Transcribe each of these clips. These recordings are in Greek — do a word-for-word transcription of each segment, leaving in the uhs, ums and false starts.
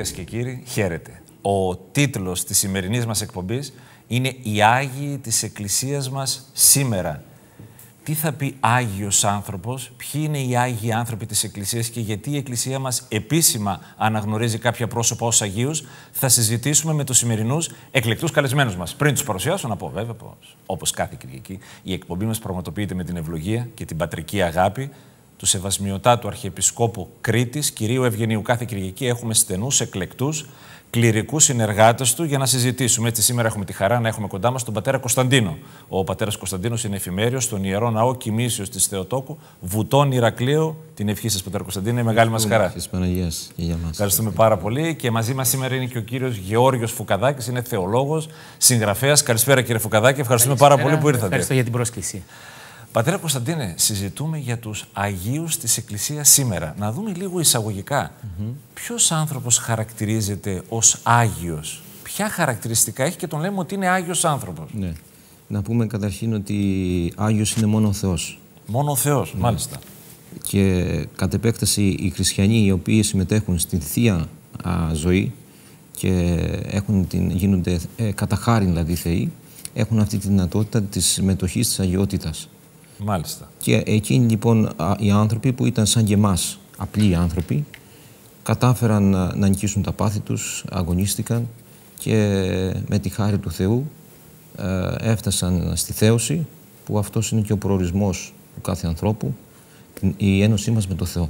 Κυρίες και κύριοι, χαίρετε. Ο τίτλος της σημερινής μας εκπομπής είναι «Οι Άγιοι της Εκκλησίας μας σήμερα». Τι θα πει Άγιος άνθρωπος, ποιοι είναι οι Άγιοι άνθρωποι της Εκκλησίας και γιατί η Εκκλησία μας επίσημα αναγνωρίζει κάποια πρόσωπα ως Αγίους, θα συζητήσουμε με τους σημερινούς εκλεκτούς καλεσμένους μας. Πριν τους παρουσιάσω, να πω βέβαια πως, όπως κάθε Κυριακή, η εκπομπή μας πραγματοποιείται με την ευλογία και την πατρική αγάπη του Σεβασμιωτάτου Αρχιεπισκόπου Κρήτης, κυρίου Ευγενίου. Κάθε Κυριακή έχουμε στενούς, εκλεκτούς, κληρικούς συνεργάτες του για να συζητήσουμε. Έτσι, σήμερα έχουμε τη χαρά να έχουμε κοντά μας τον πατέρα Κωνσταντίνο. Ο πατέρας Κωνσταντίνος είναι εφημέριος στον Ιερό Ναό Κοιμήσεως της Θεοτόκου, Βουτών Ηρακλείου. Την ευχή σας, πατέρα Κωνσταντίνο, είναι μεγάλη μας χαρά. Ευχαριστούμε πάρα πολύ. Και μαζί μας σήμερα είναι και ο κύριος Γεώργιος Φουκαδάκης, είναι θεολόγος, συγγραφέας. Καλησπέρα, κύριε Φουκαδάκη. Ευχαριστούμε Καλησπέρα. πάρα πολύ που ήρθατε. Ευχαριστώ για την πρόσκληση. Πατέρα Κωνσταντίνε, συζητούμε για τους Αγίους της Εκκλησίας σήμερα. Να δούμε λίγο εισαγωγικά. Mm-hmm. Ποιος άνθρωπος χαρακτηρίζεται ως Άγιος, ποια χαρακτηριστικά έχει και τον λέμε ότι είναι Άγιος άνθρωπος. Ναι. Να πούμε καταρχήν ότι Άγιος είναι μόνο ο Θεός. Μόνο ο Θεός, ναι. Μάλιστα. Και κατ' επέκταση οι χριστιανοί οι οποίοι συμμετέχουν στην Θεία α, ζωή και έχουν την, γίνονται ε, κατά χάριν δηλαδή θεοί, έχουν αυτή τη δυνατότητα της συμμετοχής της αγιότητας. Μάλιστα. Και εκείνοι λοιπόν οι άνθρωποι που ήταν σαν και εμάς, απλοί άνθρωποι, κατάφεραν να, να νικήσουν τα πάθη τους, αγωνίστηκαν και με τη χάρη του Θεού ε, έφτασαν στη θέωση, που αυτός είναι και ο προορισμός του κάθε ανθρώπου, η ένωσή μας με το Θεό.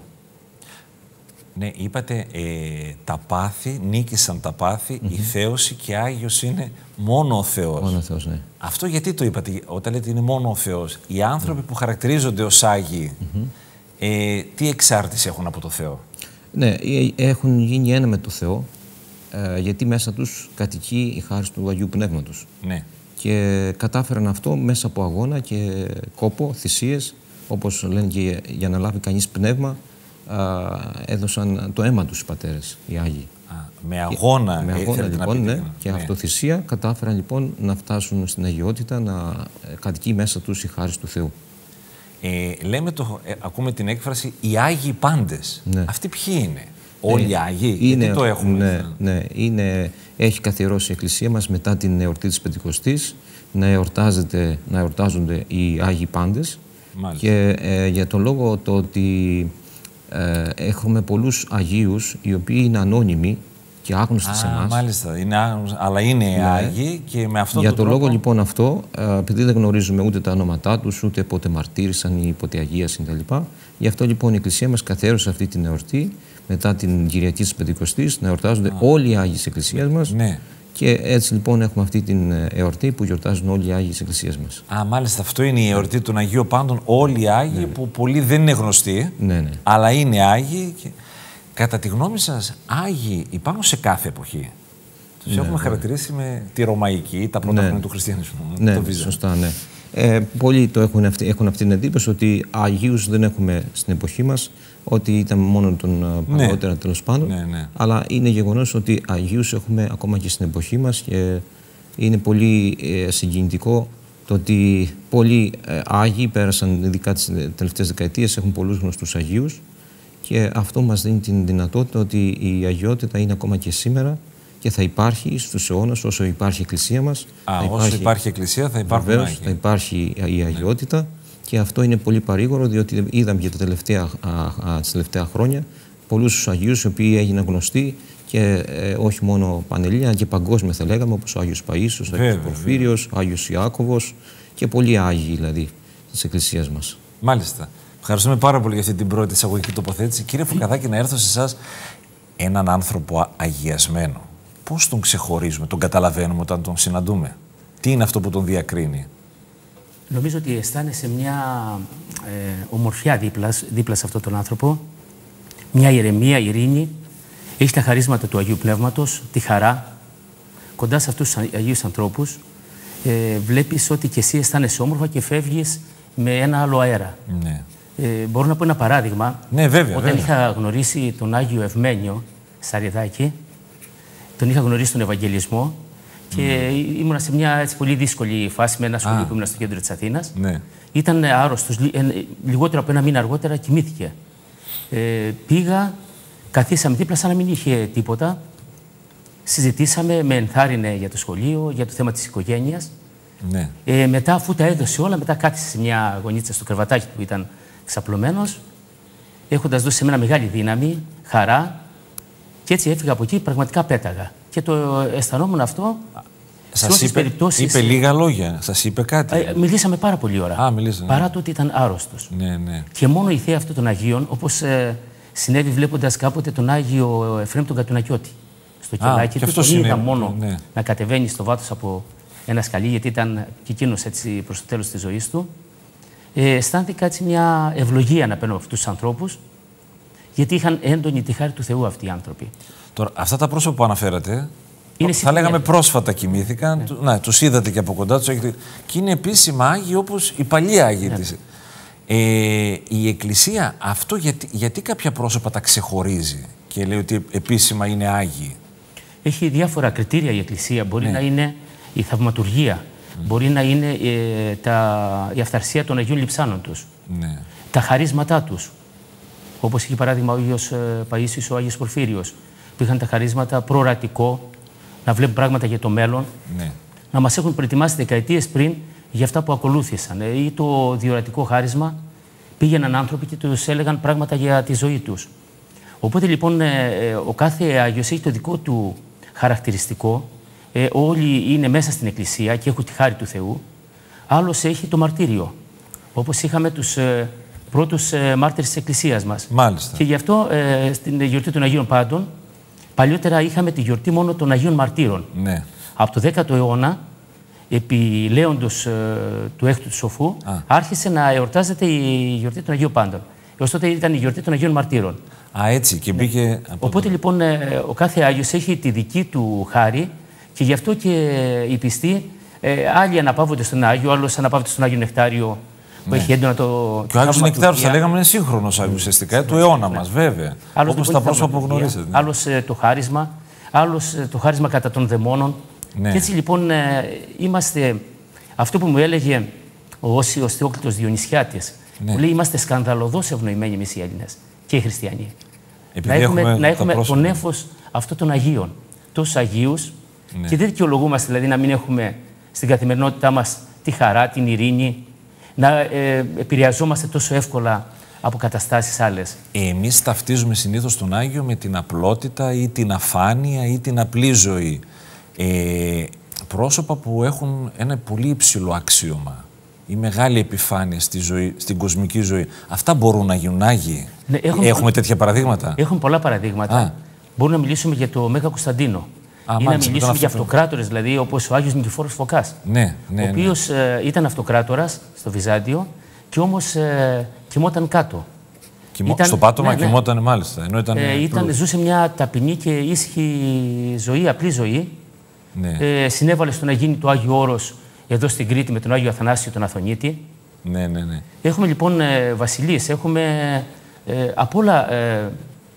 Ναι, είπατε ε, τα πάθη, νίκησαν τα πάθη, mm-hmm. η θέωση και Άγιος είναι μόνο ο Θεός. Μόνο ο Θεός, ναι. Αυτό γιατί το είπατε, όταν λέτε είναι μόνο ο Θεός. Οι άνθρωποι mm. που χαρακτηρίζονται ως Άγιοι, mm-hmm. ε, τι εξάρτηση έχουν από το Θεό? Ναι, έχουν γίνει ένα με το Θεό, ε, γιατί μέσα τους κατοικεί η χάρις του Αγίου Πνεύματος. Ναι. Και κατάφεραν αυτό μέσα από αγώνα και κόπο, θυσίες, όπως λένε και για να λάβει κανείς πνεύμα, Α, έδωσαν το αίμα τους οι πατέρες, οι Άγιοι. Α, με αγώνα, και, με αγώνα λοιπόν, ναι, και ναι. αυτοθυσία κατάφεραν λοιπόν να φτάσουν στην αγιότητα, να κατοικεί μέσα τους η χάρις του Θεού. Ε, λέμε το, ε, ακούμε την έκφραση οι Άγιοι πάντες. Ναι. Αυτοί ποιοι είναι? Όλοι οι Άγιοι, είναι, γιατί το έχουμε? Ναι, ναι, είναι, έχει καθιερώσει η Εκκλησία μας μετά την εορτή της Πεντηκοστής να, εορτάζεται, να εορτάζονται οι Άγιοι πάντες. Μάλιστα. Και ε, για τον λόγο το ότι Ε, έχουμε πολλούς Αγίους οι οποίοι είναι ανώνυμοι και άγνωστοι σε εμάς. Μάλιστα, είναι άγνωστοι, αλλά είναι ναι. Άγιοι και με αυτό Για τον τον τρόπο... λόγο λοιπόν αυτό, επειδή δεν γνωρίζουμε ούτε τα ονόματά τους, ούτε πότε μαρτύρησαν ή πότε αγίασαν κτλ. Γι' αυτό λοιπόν η Εκκλησία μας καθιέρωσε αυτή την εορτή μετά την Κυριακή της Πεντηκοστής, να εορτάζονται Α. όλοι οι Άγιοι της Εκκλησίας μας. Ναι. Και έτσι λοιπόν έχουμε αυτή την εορτή που γιορτάζουν όλοι οι Άγιοι της Εκκλησίας μας. Α, μάλιστα, αυτό είναι η εορτή των Αγίων Πάντων. Όλοι οι Άγιοι, ναι. που πολλοί δεν είναι γνωστοί, ναι, ναι. αλλά είναι Άγιοι. Και... Κατά τη γνώμη σας, Άγιοι υπάρχουν σε κάθε εποχή? Τους ναι, έχουμε ναι. χαρακτηρίσει με τη Ρωμαϊκή, τα πρώτα χρόνια ναι. του χριστιανισμού. Ναι, το σωστά, ναι. Ε, πολλοί το έχουν, αυτή, έχουν αυτή την εντύπωση ότι Αγίους δεν έχουμε στην εποχή μας, ότι ήταν μόνο τον παλαιότερα ναι. τέλος πάντων. Ναι, ναι. Αλλά είναι γεγονός ότι Αγίους έχουμε ακόμα και στην εποχή μας και είναι πολύ ε, συγκινητικό το ότι πολλοί ε, Άγιοι πέρασαν, ειδικά τις τελευταίες δεκαετίες, έχουν πολλούς γνωστούς Αγίους και αυτό μας δίνει την δυνατότητα ότι η αγιότητα είναι ακόμα και σήμερα και θα υπάρχει στους αιώνας όσο υπάρχει η Εκκλησία μας. Α, όσο υπάρχει, υπάρχει Εκκλησία θα υπάρχουν βεβαίως, Άγιοι. Θα υπάρχει η αγιότητα ναι. και αυτό είναι πολύ παρήγορο, διότι είδαμε για τα τελευταία, α, α, τις τελευταία χρόνια πολλούς Αγίους οι οποίοι έγιναν γνωστοί και ε, όχι μόνο πανελλήνια, αλλά και παγκόσμια θα λέγαμε, όπως ο Άγιος Παΐσιος, ο Άγιος Πορφύριος, ο Άγιος Ιάκωβος και πολλοί Άγιοι δηλαδή της Εκκλησίας μας. Μάλιστα. Ευχαριστούμε πάρα πολύ για αυτή την πρώτη εισαγωγική τοποθέτηση. Κύριε Φουκαδάκη, να έρθω σε εσάς, έναν άνθρωπο αγιασμένο. Πώς τον ξεχωρίζουμε, τον καταλαβαίνουμε όταν τον συναντούμε? Τι είναι αυτό που τον διακρίνει? Νομίζω ότι αισθάνεσαι μια ε, ομορφιά δίπλα, δίπλα σε αυτόν τον άνθρωπο, μια ηρεμία, ειρήνη. Έχει τα χαρίσματα του Αγίου Πνεύματος, τη χαρά. Κοντά σε αυτούς τους Αγίους ανθρώπους ε, βλέπεις ότι και εσύ αισθάνεσαι όμορφα και φεύγεις με ένα άλλο αέρα. Ναι. Ε, μπορώ να πω ένα παράδειγμα. Ναι, βέβαια, Όταν βέβαια. είχα γνωρίσει τον Άγιο Ευμένιο Σαριδάκη, τον είχα γνωρίσει στον Ευαγγελισμό και mm. ήμουνα σε μια έτσι, πολύ δύσκολη φάση με ένα σχολείο ah. που ήμουν στο κέντρο της Αθήνας. Ναι. Ήταν άρρωστος, λιγότερο από ένα μήνα αργότερα κοιμήθηκε. Ε, πήγα, καθίσαμε δίπλα σαν να μην είχε τίποτα συζητήσαμε, με ενθάρρυνε για το σχολείο, για το θέμα της οικογένειας. Ναι. Ε, μετά, αφού τα έδωσε όλα, μετά κάθισε σε μια γωνίτσα στο κρεβατάκι που ήταν ξαπλωμένος, έχοντας δώσει σε μένα μεγάλη δύναμη, χαρά, και έτσι έφυγα από εκεί, πραγματικά πέταγα. Και το αισθανόμουν αυτό. Σας είπε, περιπτώσεις... είπε λίγα λόγια, σας είπε κάτι? Ε, μιλήσαμε πάρα πολύ ώρα. Α, μιλήσαμε. Παρά το ότι ήταν άρρωστος. Ναι, ναι. Και μόνο η θέα αυτών των Αγίων, όπως ε, συνέβη βλέποντας κάποτε τον Άγιο Εφραίμ τον Κατουνακιώτη. Στο κελάκι του, τον είδα μόνο ναι. να κατεβαίνει στο βάθος από ένα σκαλί, γιατί ήταν και εκείνος έτσι προς το τέλος της ζωής του. Ε, αισθάνθηκα έτσι μια ευλογία να παίρνω από αυτούς τους ανθρώπους, γιατί είχαν έντονη τη χάρη του Θεού αυτοί οι άνθρωποι. Τώρα, αυτά τα πρόσωπα που αναφέρατε, είναι θα λέγαμε πρόσφατα κοιμήθηκαν, ναι. Του, να, τους είδατε και από κοντά τους, έχετε, και είναι επίσημα Άγιοι όπως οι παλιοί Άγιοι ναι. της. Ε, η Εκκλησία αυτό γιατί, γιατί κάποια πρόσωπα τα ξεχωρίζει και λέει ότι επίσημα είναι Άγιοι? Έχει διάφορα κριτήρια η Εκκλησία. Μπορεί ναι. να είναι η θαυματουργία, mm. μπορεί να είναι ε, τα, η αυθαρσία των Αγίων Λειψάνων τους, ναι. τα χαρίσματά τους. Όπως είχε παράδειγμα ο Άγιος Παΐσιος, ο Άγιος Πορφύριος, που είχαν τα χαρίσματα προορατικό, να βλέπουν πράγματα για το μέλλον, ναι. να μας έχουν προετοιμάσει δεκαετίες πριν για αυτά που ακολούθησαν. Ή το διορατικό χάρισμα, πήγαιναν άνθρωποι και τους έλεγαν πράγματα για τη ζωή τους. Οπότε λοιπόν ο κάθε Άγιος έχει το δικό του χαρακτηριστικό. Ε, όλοι είναι μέσα στην Εκκλησία και έχουν τη χάρη του Θεού. Άλλος έχει το μαρτύριο, όπως είχαμε τους ε, πρώτους ε, μάρτυρες της Εκκλησίας μας. Μάλιστα. Και γι' αυτό ε, στην γιορτή των Αγίων Πάντων, παλιότερα είχαμε τη γιορτή μόνο των Αγίων Μαρτύρων. Ναι. Από το δέκατο αιώνα, επί Λέοντος ε, του έκτου του Σοφού, Α. άρχισε να εορτάζεται η γιορτή των Αγίων Πάντων. Έως τότε ήταν η γιορτή των Αγίων Μαρτύρων. Α, έτσι, και μπήκε... Ναι. Από Οπότε το... λοιπόν ε, ο κάθε Άγιος έχει τη δική του χάρη και γι' αυτό και οι πιστοί, ε, άλλοι αναπαύονται στον Άγιο, άλλος αναπαύονται στον Άγιο Νεκτάριο, που ναι. έχει έντονα το. Και ο Άγιος Νεκτάριος, θα λέγαμε, είναι σύγχρονος Άγιος ουσιαστικά, ναι. του αιώνα ναι. μας, βέβαια. Όπως λοιπόν, τα πρόσωπα που γνωρίζετε. Ναι. Άλλος ε, το χάρισμα, άλλος ε, το χάρισμα κατά των δαιμόνων. Ναι. Και έτσι λοιπόν ε, είμαστε. Αυτό που μου έλεγε ο Όσιος Θεόκλητος Διονυσιάτης, ναι. που λέει: είμαστε σκανδαλωδώς ευνοημένοι εμείς οι Έλληνες και οι χριστιανοί. Επειδή να έχουμε, έχουμε να έχουμε το νέφος αυτών των Αγίων. Τόσους Αγίους, ναι. και δεν δικαιολογούμαστε δηλαδή να μην έχουμε στην καθημερινότητά μας τη χαρά, την ειρήνη, να ε, επηρεαζόμαστε τόσο εύκολα από καταστάσεις άλλες. Εμείς ταυτίζουμε συνήθως τον Άγιο με την απλότητα ή την αφάνεια ή την απλή ζωή. Ε, πρόσωπα που έχουν ένα πολύ υψηλό αξίωμα ή μεγάλη επιφάνεια στη ζωή, στην κοσμική ζωή. Αυτά μπορούν να γίνουν Άγιοι? Ναι, έχουμε, έχουμε τέτοια παραδείγματα? Έχουμε πολλά παραδείγματα. Α. Μπορούμε να μιλήσουμε για το Μέγα Κωνσταντίνο. Α, ή μάλιστα, να μιλήσουμε για αυτοκράτορες, δηλαδή όπως ο Άγιος Νικηφόρος Φωκάς, ναι, ναι, ο οποίος ναι. ε, ήταν αυτοκράτορας στο Βυζάντιο και όμως ε, κοιμόταν κάτω. Κοιμώ... Ήταν... Στο πάτωμα ναι, ναι. κοιμόταν μάλιστα. Ενώ ήταν... Ε, ήταν, ζούσε μια ταπεινή και ήσυχη ζωή, απλή ζωή. Ναι. Ε, συνέβαλε στο να γίνει το Άγιο Όρος εδώ στην Κρήτη με τον Άγιο Αθανάσιο τον Αθωνίτη. Ναι, ναι, ναι. Έχουμε λοιπόν ε, βασιλείς, έχουμε ε, από, όλα, ε,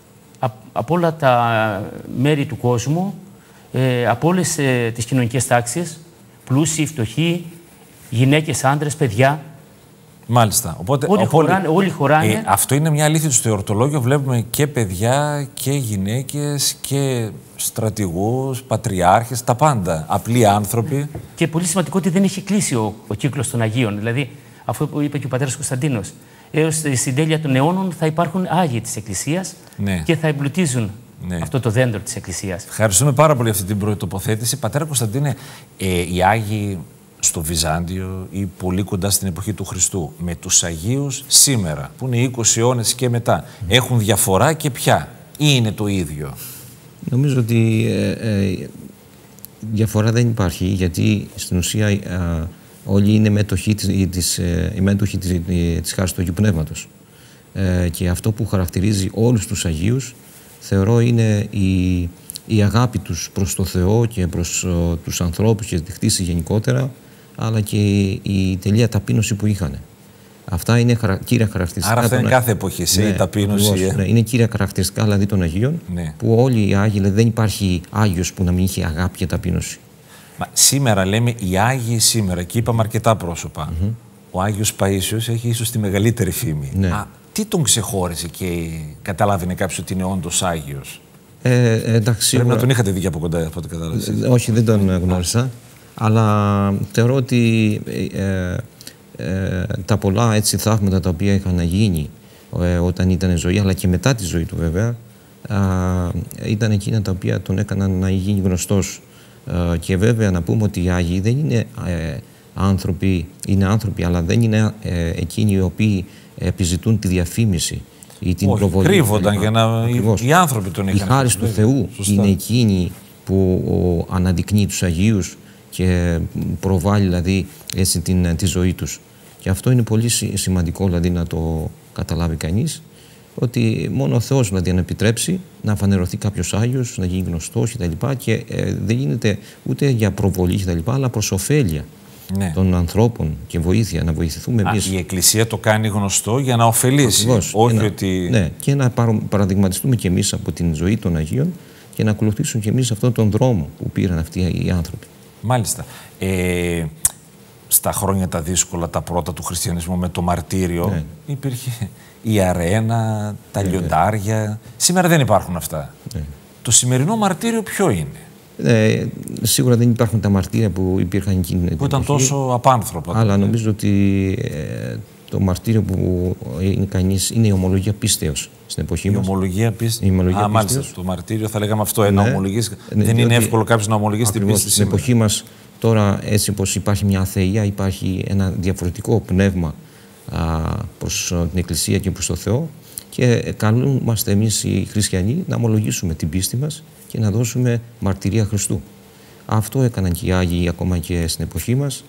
από όλα τα μέρη του κόσμου, Ε, από όλες ε, τις κοινωνικές τάξεις, πλούσιοι, φτωχοί, γυναίκες, άντρες, παιδιά. Μάλιστα. Οπότε, όλοι, οπότε, χωράνε, όλοι χωράνε. Ε, αυτό είναι μια αλήθεια στο εορτολόγιο. Βλέπουμε και παιδιά και γυναίκες και στρατηγούς, πατριάρχες, τα πάντα. Απλοί άνθρωποι. Και πολύ σημαντικό ότι δεν έχει κλείσει ο, ο κύκλος των Αγίων. Δηλαδή, αυτό που είπε και ο πατέρας Κωνσταντίνος. Έως στην τέλεια των αιώνων θα υπάρχουν Άγιοι της Εκκλησίας, ναι. και θα εμπλουτίζουν ναι. αυτό το δέντρο της Εκκλησίας. Ευχαριστούμε πάρα πολύ αυτή την πρώτη τοποθέτηση. Πατέρα Κωνσταντίνε, ε, οι Άγιοι στο Βυζάντιο ή πολύ κοντά στην εποχή του Χριστού, με τους Αγίους σήμερα, που είναι είκοσι αιώνες και μετά, mm. έχουν διαφορά και ποια, ή είναι το ίδιο? Νομίζω ότι ε, ε, διαφορά δεν υπάρχει, γιατί στην ουσία ε, όλοι είναι μέτοχοι της, της, ε, μέτοχοι της, της χάρης του Αγίου Πνεύματος. Ε, και αυτό που χαρακτηρίζει όλους τους Αγίους, θεωρώ, είναι η, η αγάπη τους προς το Θεό και προς uh, τους ανθρώπους και τη χτίση γενικότερα, αλλά και η, η τελεία ταπείνωση που είχαν. Αυτά είναι χαρα, κύρια χαρακτηριστικά. Άρα αυτά είναι κάθε εποχή, ναι, η ταπείνωση. Ακριβώς, ναι, είναι κύρια χαρακτηριστικά δηλαδή των Αγίων, ναι. που όλοι οι Άγιοι, δηλαδή, δεν υπάρχει Άγιος που να μην είχε αγάπη και ταπείνωση. Μα, σήμερα λέμε οι Άγιοι σήμερα, και είπαμε αρκετά πρόσωπα. Mm-hmm. Ο Άγιος Παΐσιος έχει ίσως τη μεγαλύτερη φήμη. Ναι. Α, τι τον ξεχώρισε και καταλάβαινε κάποιος ότι είναι όντως Άγιος? Ε, εντάξει, Πρέπει να τον είχατε δει από κοντά, από ό,τι κατάλαβα. Όχι, δεν τον γνώρισα. Αλλά θεωρώ ότι ε, ε, τα πολλά έτσι θαύματα τα οποία είχαν γίνει ε, όταν ήταν ζωή, αλλά και μετά τη ζωή του βέβαια, ε, ήταν εκείνα τα οποία τον έκαναν να γίνει γνωστός. Ε, και βέβαια να πούμε ότι οι Άγιοι δεν είναι ε, άνθρωποι, είναι άνθρωποι, αλλά δεν είναι ε, εκείνοι οι οποίοι επιζητούν τη διαφήμιση ή την Όχι, προβολή. Κρύβονταν για να... Ακριβώς. Οι άνθρωποι τον είχαν. Η χάρις του Θεού Σωστά. είναι εκείνη που ο, αναδεικνύει τους Αγίους και προβάλλει δηλαδή έτσι την, τη ζωή τους. Και αυτό είναι πολύ σημαντικό δηλαδή να το καταλάβει κανείς, ότι μόνο ο Θεός δηλαδή αν επιτρέψει να φανερωθεί κάποιος Άγιος, να γίνει γνωστός κτλ. Και, και ε, δεν γίνεται ούτε για προβολή κτλ. Αλλά προς ωφέλεια ναι. των ανθρώπων και βοήθεια, να βοηθηθούμε εμείς. Η Εκκλησία το κάνει γνωστό για να ωφελήσει. Ακριβώς. Όχι και να, ότι... Ναι, και να παραδειγματιστούμε κι εμείς από την ζωή των Αγίων και να ακολουθήσουμε κι εμείς αυτόν τον δρόμο που πήραν αυτοί οι άνθρωποι. Μάλιστα. Ε, στα χρόνια τα δύσκολα, τα πρώτα του χριστιανισμού με το μαρτύριο, ναι. υπήρχε η αρένα, τα ναι, λιοντάρια. Ναι. Σήμερα δεν υπάρχουν αυτά. Ναι. Το σημερινό μαρτύριο ποιο είναι? Ε, σίγουρα δεν υπάρχουν τα μαρτύρια που υπήρχαν εκείνη την που ήταν εποχή, τόσο απάνθρωπα. Αλλά τότε. Νομίζω ότι ε, το μαρτύριο που είναι κανείς είναι η ομολογία πίστεως στην εποχή η μας. Ομολογία πίστη. Η ομολογία Α, πίστεως. μάλιστα. Το μαρτύριο θα λέγαμε αυτό. Ένα ναι, ομολογής. Ναι, δεν είναι εύκολο κάποιος να ομολογήσει την πίστη στην σήμερα. εποχή μας τώρα, έτσι όπως υπάρχει μια αθεία, υπάρχει ένα διαφορετικό πνεύμα α, προς την Εκκλησία και προς το Θεό και καλούμαστε εμείς οι χριστιανοί να ομολογήσουμε την πίστη μας και να δώσουμε μαρτυρία Χριστού. Αυτό έκαναν και οι Άγιοι ακόμα και στην εποχή μας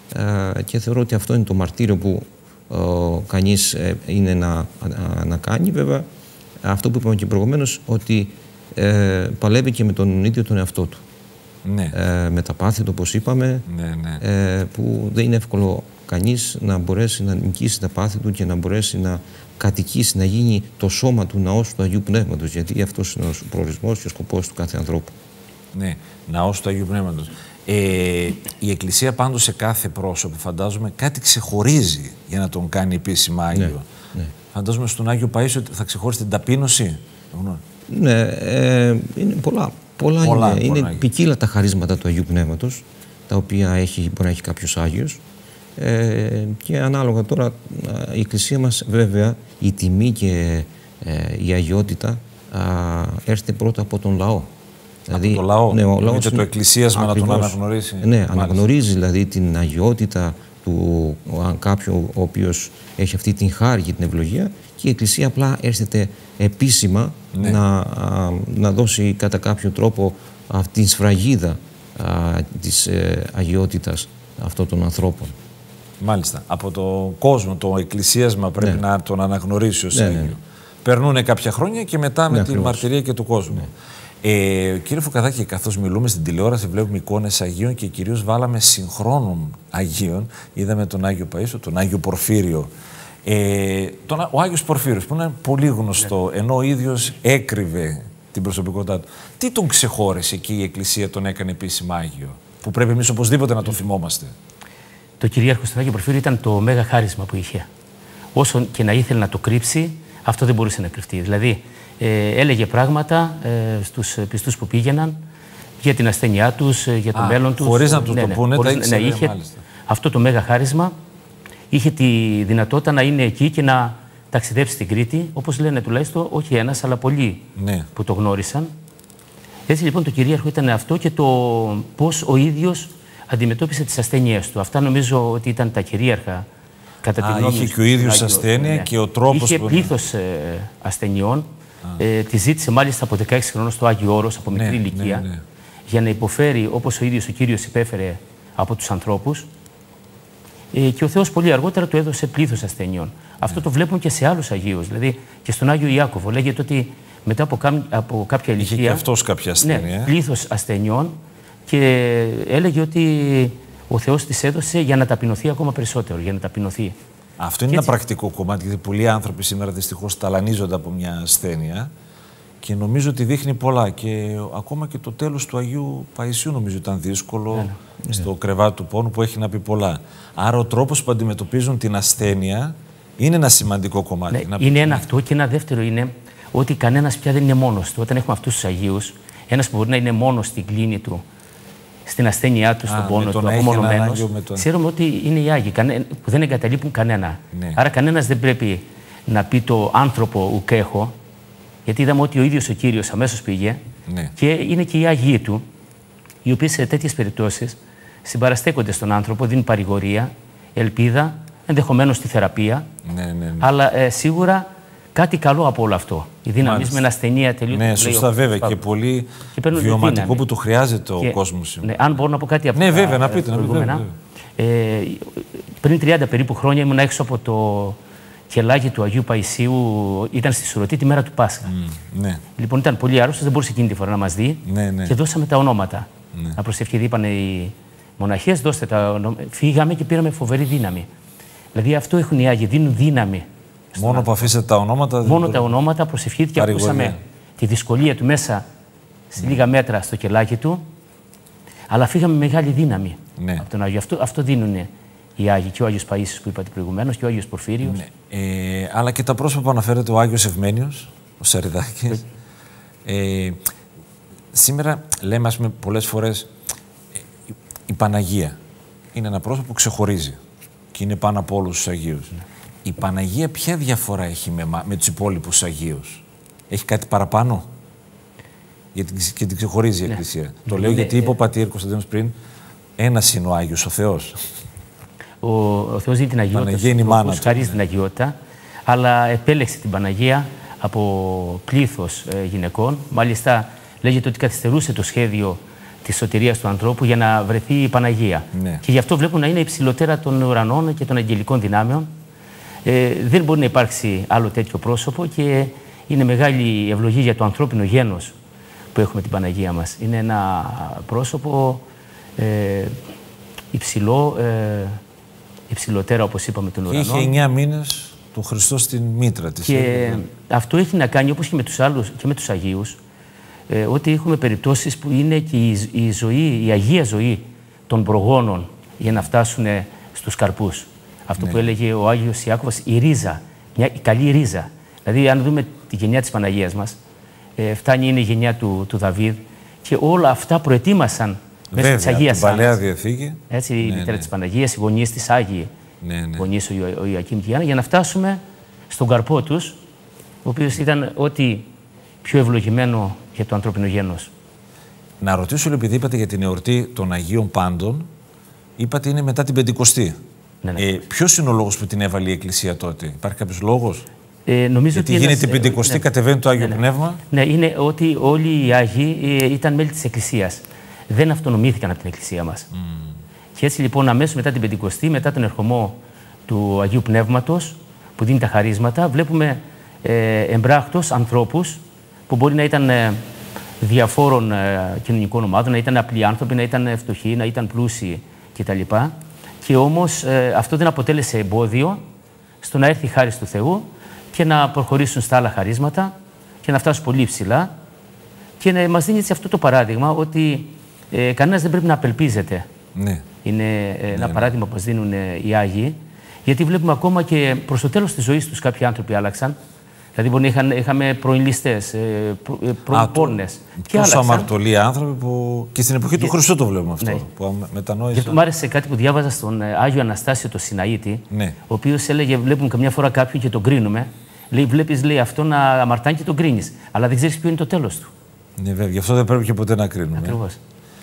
α, και θεωρώ ότι αυτό είναι το μαρτύριο που ο, κανείς ε, είναι να, να, να κάνει. Βέβαια, αυτό που είπαμε και προηγουμένως, ότι ε, παλεύει και με τον ίδιο τον εαυτό του. Ναι. Ε, με τα πάθη του, όπως είπαμε, ναι, ναι. Ε, που δεν είναι εύκολο κανείς να μπορέσει να νικήσει τα πάθη του και να μπορέσει να κατοικήσει, να γίνει το σώμα του ναός του Αγίου Πνεύματος, γιατί αυτός είναι ο προορισμός και ο σκοπός του κάθε ανθρώπου. Ναι, ναός του Αγίου Πνεύματος. Ε, η Εκκλησία πάντως σε κάθε πρόσωπο, φαντάζομαι, κάτι ξεχωρίζει για να τον κάνει επίσημα Άγιο. Ναι, ναι. Φαντάζομαι στον Άγιο Παΐσιο θα ξεχωρίσει την ταπείνωση. Ναι, ε, είναι πολλά. Πολλά, πολλά είναι, είναι ποικίλα τα χαρίσματα του Αγίου Πνεύματος, τα οποία έχει, μπορεί να έχει κάποιος Άγιος. Ε, και ανάλογα τώρα η Εκκλησία μας, βέβαια, η τιμή και ε, η αγιότητα α, έρχεται πρώτα από τον λαό. Δηλαδή, από το λαό, ναι, ο λαός είναι, το εκκλησίασμα ακριβώς, να τον αναγνωρίσει. Ναι, μάλιστα. Αναγνωρίζει δηλαδή την αγιότητα του κάποιου ο οποίος έχει αυτή την χάρη και την ευλογία και η Εκκλησία απλά έρχεται επίσημα ναι. να, α, να δώσει κατά κάποιο τρόπο αυτή την σφραγίδα α, της ε, αγιότητας αυτών των ανθρώπων. Μάλιστα. Από το κόσμο, το εκκλησίασμα πρέπει ναι. να τον αναγνωρίσει ως ναι, Άγιο. Ναι, ναι. Περνούν κάποια χρόνια και μετά με ναι, τη ακριβώς. μαρτυρία και του κόσμου. Ναι. Ε, κύριε Φουκαδάκη, καθώς μιλούμε στην τηλεόραση, βλέπουμε εικόνες Αγίων και κυρίως βάλαμε συγχρόνων Αγίων. Είδαμε τον Άγιο Παΐσιο, τον Άγιο Πορφύριο. Ε, τον, ο Άγιος Πορφύριος, που είναι πολύ γνωστό, ναι. ενώ ο ίδιος έκρυβε την προσωπικότητά του. Τι τον ξεχώρισε και η Εκκλησία τον έκανε επίσημα Άγιο, που πρέπει εμείς οπωσδήποτε να τον θυμόμαστε? Το κυρίαρχο στον Άγιο Πορφύριο ήταν το μέγα χάρισμα που είχε. Όσο και να ήθελε να το κρύψει, αυτό δεν μπορούσε να κρυφτεί. Δηλαδή, ε, έλεγε πράγματα ε, στους πιστούς που πήγαιναν για την ασθένειά τους, για το Α, μέλλον τους. Χωρίς να τους ναι, το πούνε, ναι, τα ήξερε, ναι, είχε μάλιστα. Αυτό το μέγα χάρισμα είχε τη δυνατότητα να είναι εκεί και να ταξιδέψει στην Κρήτη, όπως λένε τουλάχιστον όχι ένας, αλλά πολλοί ναι. που το γνώρισαν. Έτσι λοιπόν το κυρίαρχο ήταν αυτό και το πώς ο ίδιος αντιμετώπισε τις ασθένειές του. Αυτά νομίζω ότι ήταν τα κυρίαρχα κατά τη γνώμη μου. Είχε και ο ίδιος ασθένεια ναι. και ο τρόπος είχε που... Είχε πλήθος ε, ασθενειών. Ε, τη ζήτησε μάλιστα από δεκαέξι χρονών στο Άγιο Όρος, από μικρή ναι, ηλικία, ναι, ναι. για να υποφέρει όπως ο ίδιος ο Κύριος υπέφερε από τους ανθρώπους. Ε, και ο Θεός πολύ αργότερα του έδωσε πλήθος ασθενειών. Ναι. Αυτό το βλέπουμε και σε άλλους Αγίους. Δηλαδή και στον Άγιο Ιάκωβο λέγεται ότι μετά από, κά, από κάποια ηλικία. Είχε και αυτός κάποια ασθένεια. Ναι, πλήθος ασθενειών και έλεγε ότι ο Θεός της έδωσε για να ταπεινωθεί ακόμα περισσότερο, για να ταπεινωθεί. Αυτό είναι ένα πρακτικό κομμάτι, γιατί πολλοί άνθρωποι σήμερα δυστυχώς ταλανίζονται από μια ασθένεια και νομίζω ότι δείχνει πολλά. Και ακόμα και το τέλος του Αγίου Παϊσίου νομίζω ήταν δύσκολο, ναι, ναι. στο κρεβάτι του πόνου που έχει να πει πολλά. Άρα ο τρόπος που αντιμετωπίζουν την ασθένεια είναι ένα σημαντικό κομμάτι. Ναι, να είναι πει... ένα αυτό και ένα δεύτερο είναι ότι κανένας πια δεν είναι μόνος του. Όταν έχουμε αυτούς τους Αγίους, ένας που μπορεί να είναι μόνος στην κλίνη του, στην ασθένειά του, στον πόνο του, απομονωμένος, τον... ξέρουμε ότι είναι οι Άγιοι που δεν εγκαταλείπουν κανένα. Ναι. Άρα κανένας δεν πρέπει να πει το άνθρωπο ουκέχω, γιατί είδαμε ότι ο ίδιος ο Κύριος αμέσως πήγε, ναι. και είναι και οι Άγιοι του, οι οποίοι σε τέτοιες περιπτώσεις συμπαραστέκονται στον άνθρωπο, δίνουν παρηγορία, ελπίδα, ενδεχομένως τη θεραπεία, ναι, ναι, ναι. αλλά ε, σίγουρα κάτι καλό από όλο αυτό. Η δύναμη με ένα ασθενεία τελείω. Ναι, σωστά, βέβαια. Και πολύ και βιωματικό δύναμη. Που του χρειάζεται ο και, κόσμος. Ναι, αν μπορώ να πω κάτι από ναι, βέβαια, να πείτε, προηγούμενα. Ε, πριν τριάντα περίπου χρόνια ήμουν έξω από το κελάκι του Αγίου Παϊσίου, ήταν στη Σουρωτή τη μέρα του Πάσχα. Mm, ναι. Λοιπόν, ήταν πολύ άρρωστος, δεν μπορούσε εκείνη τη φορά να μας δει, ναι, ναι. και δώσαμε τα ονόματα. Ναι. Να προσευχηθεί, είπαν οι μοναχές, δώστε τα ονόματα. Φύγαμε και πήραμε φοβερή δύναμη. Δηλαδή αυτό έχουν οι Άγιοι, δίνουν δύναμη. Μόνο που αφήσετε τα ονόματα. Μόνο τα ονόματα, προσευχήθηκε, ακούσαμε τη δυσκολία του μέσα σε λίγα μέτρα στο κελάκι του, αλλά φύγαμε με μεγάλη δύναμη, ναι. από τον Άγιο. Αυτό, αυτό δίνουν οι Άγιοι, και ο Άγιος Παΐσιος που είπατε προηγουμένως και ο Άγιος Πορφύριος. Ναι. Ε, αλλά και τα πρόσωπα που αναφέρεται ο Άγιος Ευμένιος, ο Σαριδάκης. ε, σήμερα λέμε, ας πούμε, πολλές φορές ε, η Παναγία είναι ένα πρόσωπο που ξεχωρίζει και είναι πάνω από όλους τους Αγίους. Ναι. Η Παναγία ποια διαφορά έχει με, με τους υπόλοιπους Αγίους? Έχει κάτι παραπάνω? Γιατί και την ξεχωρίζει η ναι. Εκκλησία. Ναι. Το λέω ναι. γιατί είπε ο πατήρ Κωνσταντίνος πριν, ένας είναι ο Άγιος, ο Θεός. Ο, ο Θεός δίνει την αγιότητα, χαρίζει την αγιότητα, αλλά επέλεξε την Παναγία από πλήθος ε, γυναικών. Μάλιστα λέγεται ότι καθυστερούσε το σχέδιο της σωτηρίας του ανθρώπου για να βρεθεί η Παναγία. Ναι. Και γι' αυτό βλέπουν να είναι υψηλότερα των ουρανών και των αγγελικών δυνάμεων. Ε, δεν μπορεί να υπάρξει άλλο τέτοιο πρόσωπο και είναι μεγάλη ευλογία για το ανθρώπινο γένος που έχουμε την Παναγία μας. Είναι ένα πρόσωπο ε, υψηλό, ε, υψηλότερα, όπως είπαμε, των ουρανών. Είχε εννιά μήνες το Χριστό στην μήτρα της. Και ε, αυτό έχει να κάνει, όπως και με τους άλλους και με τους Αγίους, ε, ότι έχουμε περιπτώσεις που είναι και η, η ζωή, η Αγία ζωή των προγόνων για να φτάσουν στους καρπούς. Αυτό ναι. που έλεγε ο Άγιος Ιάκωβος, η ρίζα, μια η καλή ρίζα. Δηλαδή, αν δούμε τη γενιά της Παναγίας μας, ε, φτάνει είναι η γενιά του, του Δαβίδ και όλα αυτά προετοίμασαν μέσα της Αγίας Άννας. Παλαιά Διαθήκη. Έτσι, ναι, η μητέρα ναι. της Παναγίας, οι γονείς της Άγιοι, ναι, ναι. γονείς ο, ο Ιωακήμ και η Άννα, για να φτάσουμε στον καρπό τους, ο οποίος ήταν ό,τι πιο ευλογημένο για το ανθρώπινο γένος. Να ρωτήσω, επειδή είπατε για την εορτή των Αγίων Πάντων, είπατε είναι μετά την Πεντηκοστή. Ναι, ναι. Ε, ποιος είναι ο λόγος που την έβαλε η Εκκλησία τότε? Υπάρχει κάποιος λόγος? Ε, νομίζω Γιατί ότι γίνεται ένας, την Πεντηκοστή, ναι, κατεβαίνει το Άγιο ναι, ναι. Πνεύμα. Ναι, είναι ότι όλοι οι Άγιοι ε, ήταν μέλη της Εκκλησίας. Δεν αυτονομήθηκαν από την Εκκλησία μας. Mm. Και έτσι λοιπόν αμέσως μετά την Πεντηκοστή, μετά τον ερχομό του Αγίου Πνεύματος που δίνει τα χαρίσματα, βλέπουμε ε, εμπράκτος ανθρώπους που μπορεί να ήταν ε, διαφόρων ε, κοινωνικών ομάδων, να ήταν απλοί άνθρωποι, να ήταν φτωχοί, να ήταν πλούσιοι κτλ. Και όμως ε, αυτό δεν αποτέλεσε εμπόδιο στο να έρθει η χάρις του Θεού και να προχωρήσουν στα άλλα χαρίσματα και να φτάσουν πολύ ψηλά. Και να μας δίνει έτσι αυτό το παράδειγμα ότι ε, κανένας δεν πρέπει να απελπίζεται. Ναι. Είναι ε, ναι, ένα ναι. παράδειγμα που μας δίνουν ε, οι Άγιοι. Γιατί βλέπουμε ακόμα και προς το τέλος της ζωής τους κάποιοι άνθρωποι άλλαξαν. Δηλαδή, μπορεί να είχαν, είχαμε πρώην-ληστές, πρώην-πόρνες. Πόσο αμαρτωλοί άνθρωποι που και στην εποχή του Χριστού το βλέπουμε αυτό. Ναι. Που μετανόησαν. Γιατί μου άρεσε κάτι που διάβαζα στον Άγιο Αναστάσιο το Σιναήτη, ναι. ο οποίος έλεγε: βλέπουμε καμιά φορά κάποιον και τον κρίνουμε. Λέει: βλέπεις, λέει, αυτό να αμαρτάνει και τον κρίνεις. Αλλά δεν ξέρεις ποιο είναι το τέλος του. Ναι, βέβαια. Γι' αυτό δεν πρέπει και ποτέ να κρίνουμε. Ακριβώς.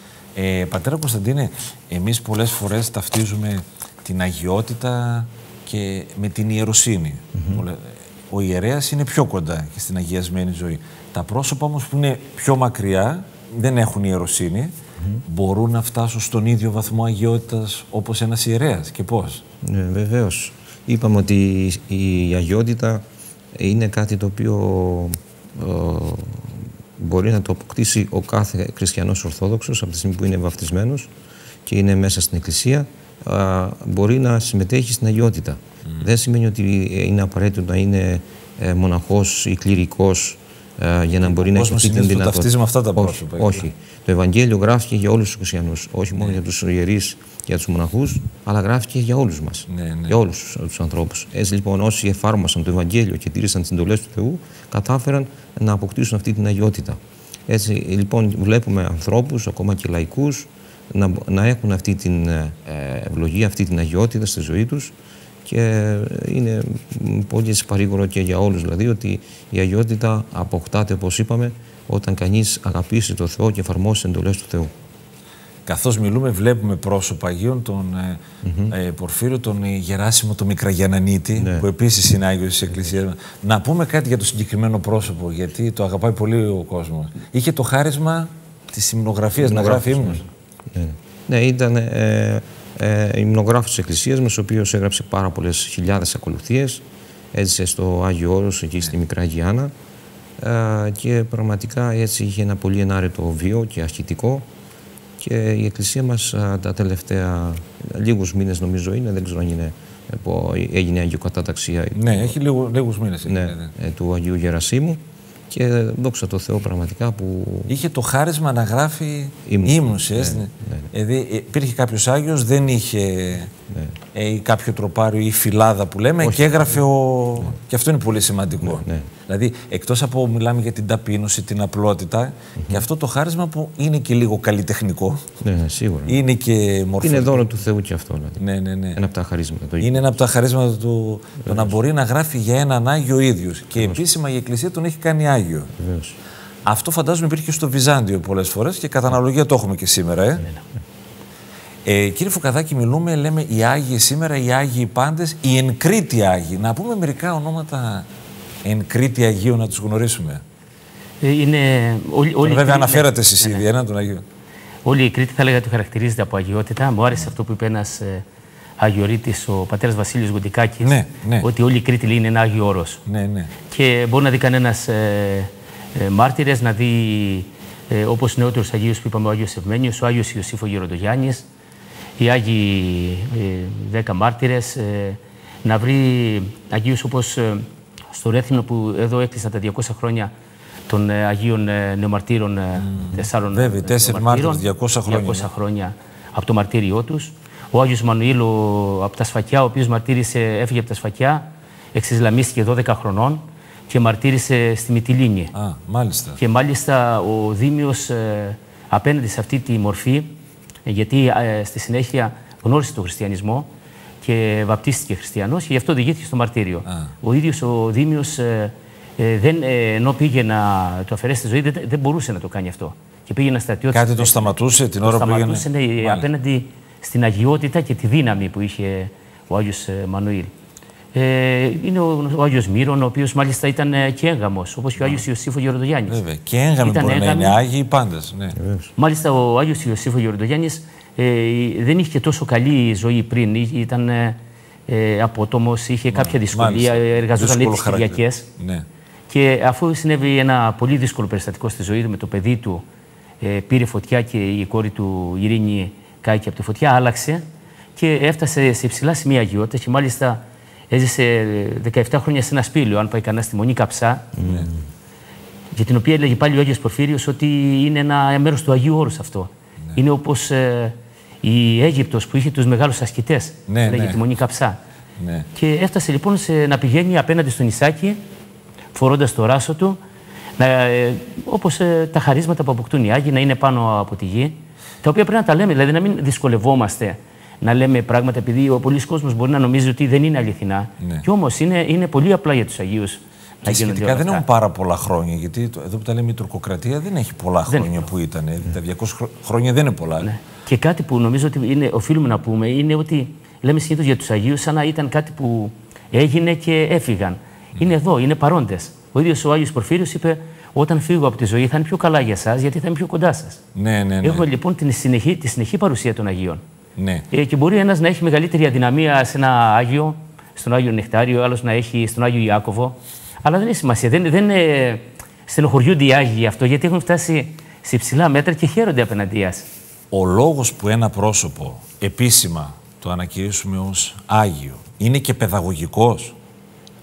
Ε, πατέρα Κωνσταντίνε, εμείς πολλές φορές ταυτίζουμε την αγιότητα και με την ιεροσύνη. Mm-hmm. Ο ιερέας είναι πιο κοντά και στην αγιασμένη ζωή. Τα πρόσωπα όμως που είναι πιο μακριά, δεν έχουν ιεροσύνη, mm-hmm. μπορούν να φτάσουν στον ίδιο βαθμό αγιότητας όπως ένας ιερέας. Και πώς? Ναι, βεβαίως. Είπαμε ότι η αγιότητα είναι κάτι το οποίο ε, μπορεί να το αποκτήσει ο κάθε χριστιανός Ορθόδοξος από τη στιγμή που είναι βαφτισμένος και είναι μέσα στην Εκκλησία, ε, μπορεί να συμμετέχει στην αγιότητα. Mm. Δεν σημαίνει ότι είναι απαραίτητο να είναι ε, μοναχός ή κληρικός ε, για να μπορεί να έχει αυτή την δυνατότητα. Το ταυτίζει με αυτά τα πρόσωπα. Όχι, όχι. Το Ευαγγέλιο γράφηκε για όλους τους χριστιανούς. Όχι μόνο ναι. για τους ιερείς, για τους μοναχούς, αλλά γράφηκε για όλους μας. Ναι, ναι. Για όλους τους ανθρώπους. Έτσι λοιπόν, όσοι εφάρμοσαν το Ευαγγέλιο και τήρησαν τις εντολές του Θεού, κατάφεραν να αποκτήσουν αυτή την αγιότητα. Έτσι λοιπόν, βλέπουμε ανθρώπους, ακόμα και λαϊκούς, να, να έχουν αυτή την ε, ευλογία, αυτή την αγιότητα στη ζωή τους. Και είναι πολύ παρήγορο και για όλους, δηλαδή, ότι η αγιότητα αποκτάται, όπως είπαμε, όταν κανείς αγαπήσει τον Θεό και εφαρμόσει τις εντολές του Θεού. Καθώς μιλούμε, βλέπουμε πρόσωπα Αγίων, τον mm-hmm. ε, Πορφύριο, τον Γεράσιμο, τον Μικραγιαννανίτη, ναι. που επίσης είναι Άγιος της Εκκλησίας. Να πούμε κάτι για το συγκεκριμένο πρόσωπο, γιατί το αγαπάει πολύ ο κόσμος. Είχε το χάρισμα της υμνογραφίας, να γράφει ύμνους. Ναι, ναι, ήταν ε, ε, υμνογράφος της Εκκλησίας, με ο οποίος έγραψε πάρα πολλές χιλιάδες ακολουθίες. Έζησε στο Άγιο Όρος, εκεί στη Μικρά Γιάννα. Ε, και πραγματικά έτσι είχε ένα πολύ ενάρετο βίο και αρχιτικό. Και η Εκκλησία μας τα τελευταία λίγους μήνες, νομίζω είναι, δεν ξέρω αν είναι, που έγινε αγιοκατάταξη. Ναι, έχει λίγο, λίγους μήνες. Ναι, ναι. Του Αγίου Γερασίμου. Και δόξα τω Θεώ πραγματικά που... Είχε το χάρισμα να γράφει ύμνους, ναι, ναι, ναι. Δηλαδή υπήρχε κάποιος Άγιος, δεν είχε ναι. ε, κάποιο τροπάριο ή φυλάδα που λέμε. Όχι. Και έγραφε ο... Ναι. Και αυτό είναι πολύ σημαντικό. Ναι, ναι. Δηλαδή εκτός από μιλάμε για την ταπείνωση, την απλότητα, mm-hmm. και αυτό το χάρισμα που είναι και λίγο καλλιτεχνικό. Ναι, ναι, σίγουρα. Είναι και μορφωτικό. Είναι δώρο του Θεού και αυτό. Δηλαδή. Ναι, ναι, ναι. Ένα από τα χαρίσματα. Το είναι ένα από τα χαρίσματα του το να μπορεί να γράφει για έναν Άγιο ο ίδιος. Και επίσημα η Εκκλησία τον έχει κάνει Άγιο. Βεβαίως. Αυτό φαντάζομαι υπήρχε στο Βυζάντιο πολλές φορές και κατά αναλογία το έχουμε και σήμερα. Ε. Ε, κύριε Φουκαδάκη, μιλούμε, λέμε οι Άγιοι σήμερα, οι Άγιοι πάντες, οι εν κρίτη Άγιοι. Να πούμε μερικά ονόματα εν κρίτη Αγίου να τους γνωρίσουμε. Είναι, όλη, όλη βέβαια, Κρήτη, αναφέρατε εσείς ναι, ήδη έναν τον Αγίο. Όλη η Κρήτη θα λέγατε ότι χαρακτηρίζεται από αγιότητα. Μου άρεσε mm. αυτό που είπε ένας ε, Αγιορείτης, ο πατέρας Βασίλειος Γοντικάκης, ναι, ναι. ότι όλη η Κρήτη λέει, είναι ένα Άγιο Όρος. Ναι, ναι. Και μπορεί να δει κανένας ε, ε, μάρτυρες, να δει ε, όπως νεότερους Αγίους που είπαμε, ο Άγιος Ευμένιος, ο Άγιος Ιωσήφ ο Γεροντογιάννης, οι Άγιοι ε, δέκα μάρτυρες, ε, να βρει Αγίους όπως ε, στο Ρέθυμνο που εδώ έκλεισαν τα διακόσια χρόνια των ε, Αγίων ε, Νεομαρτύρων ε, mm. τεσσάρων Βέβαια, τέσσερις μάρτυρες, διακόσια χρόνια. διακόσια χρόνια από το μαρτύριό τους. Ο Άγιος Μανουήλ από τα Σφακιά, ο οποίος μαρτύρησε, έφυγε από τα Σφακιά, εξισλαμίστηκε δώδεκα χρονών και μαρτύρησε στη Μυτιλήνη. Α, μάλιστα. Και μάλιστα ο Δήμιος ε, απέναντι σε αυτή τη μορφή, γιατί ε, στη συνέχεια γνώρισε τον χριστιανισμό και βαπτίστηκε χριστιανός και γι' αυτό οδηγήθηκε στο μαρτύριο. Α. Ο ίδιος ο Δήμιος, ε, ε, δεν, ε, ενώ πήγε να το αφαιρέσει τη ζωή, δεν, δεν μπορούσε να το κάνει αυτό. Και πήγε να στρατιώτησε. Κάτι τον σταματούσε την ώρα που πήγαινε. Σταματούσε, ναι, απέναντι στην αγιότητα και τη δύναμη που είχε ο Άγιος ε, Μανουήλ. Ε, είναι ο, ο Άγιος Μύρων, ο οποίος μάλιστα ήταν ε, και έγγαμος, όπως και ο Άγιος Ιωσήφ ο Γεροντογιάννης. Βέβαια, και έγγαμοι μπορεί να είναι Άγιοι πάντες. Ναι. Μάλιστα ο Άγιος Ιωσήφ ο Γεροντογιάννης ε, δεν είχε και τόσο καλή ζωή πριν. Ήταν ε, ε, απότομος, είχε κάποια δυσκολία, εργαζόταν έτσι Κυριακές. Ναι. Και αφού συνέβη ένα πολύ δύσκολο περιστατικό στη ζωή του με το παιδί του, ε, πήρε φωτιά και η κόρη του Ειρήνη κάηκε από τη φωτιά, άλλαξε και έφτασε σε υψηλά σημεία αγιότητας και μάλιστα έζησε δεκαεπτά χρόνια σε ένα σπήλαιο, αν πάει κανένα στη Μονή Καψά, mm. για την οποία έλεγε πάλι ο Άγιος Πορφύριος ότι είναι ένα μέρος του Αγίου Όρους αυτό. Mm. Είναι όπως ε, η Αίγυπτος που είχε τους μεγάλους ασκητές, ναι, λέγε ναι. τη Μονή Καψά. Ναι. Και έφτασε λοιπόν σε, να πηγαίνει απέναντι στον Ισάκη, φορώντας το ράσο του, να, ε, όπως ε, τα χαρίσματα που αποκτούν οι Άγιοι, να είναι πάνω από τη γη, τα οποία πρέπει να τα λέμε, δηλαδή να μην δυσκολευόμαστε να λέμε πράγματα, επειδή ο πολλής κόσμος μπορεί να νομίζει ότι δεν είναι αληθινά. Ναι. Και όμως είναι, είναι πολύ απλά για τους Αγίους. Και σχετικά δεν έχουν πάρα πολλά χρόνια, γιατί το, εδώ που τα λέμε η τουρκοκρατία δεν έχει πολλά δεν χρόνια που ήταν. Ναι. Τα διακόσια χρόνια δεν είναι πολλά. Ναι. Και κάτι που νομίζω ότι είναι, οφείλουμε να πούμε είναι ότι λέμε συνήθως για τους Αγίους σαν να ήταν κάτι που έγινε και έφυγαν. Mm. Είναι εδώ, είναι παρόντες. Ο ίδιος ο Άγιος Πορφύριος είπε: όταν φύγω από τη ζωή θα είναι πιο καλά για εσάς, γιατί θα είμαι πιο κοντά σας. Ναι, ναι, ναι. Έχουμε λοιπόν την συνεχή, τη συνεχή παρουσία των Αγίων. Ναι. Ε, και μπορεί ένας να έχει μεγαλύτερη αδυναμία σε ένα Άγιο, στον Άγιο Νεκτάριο, άλλος να έχει στον Άγιο Ιάκωβο. Αλλά δεν έχει σημασία. Δεν, δεν ε, στενοχωριούνται οι Άγιοι αυτό, γιατί έχουν φτάσει σε υψηλά μέτρα και χαίρονται απέναντίας. Ο λόγος που ένα πρόσωπο επίσημα το ανακηρύσουμε ως Άγιο είναι και παιδαγωγικός.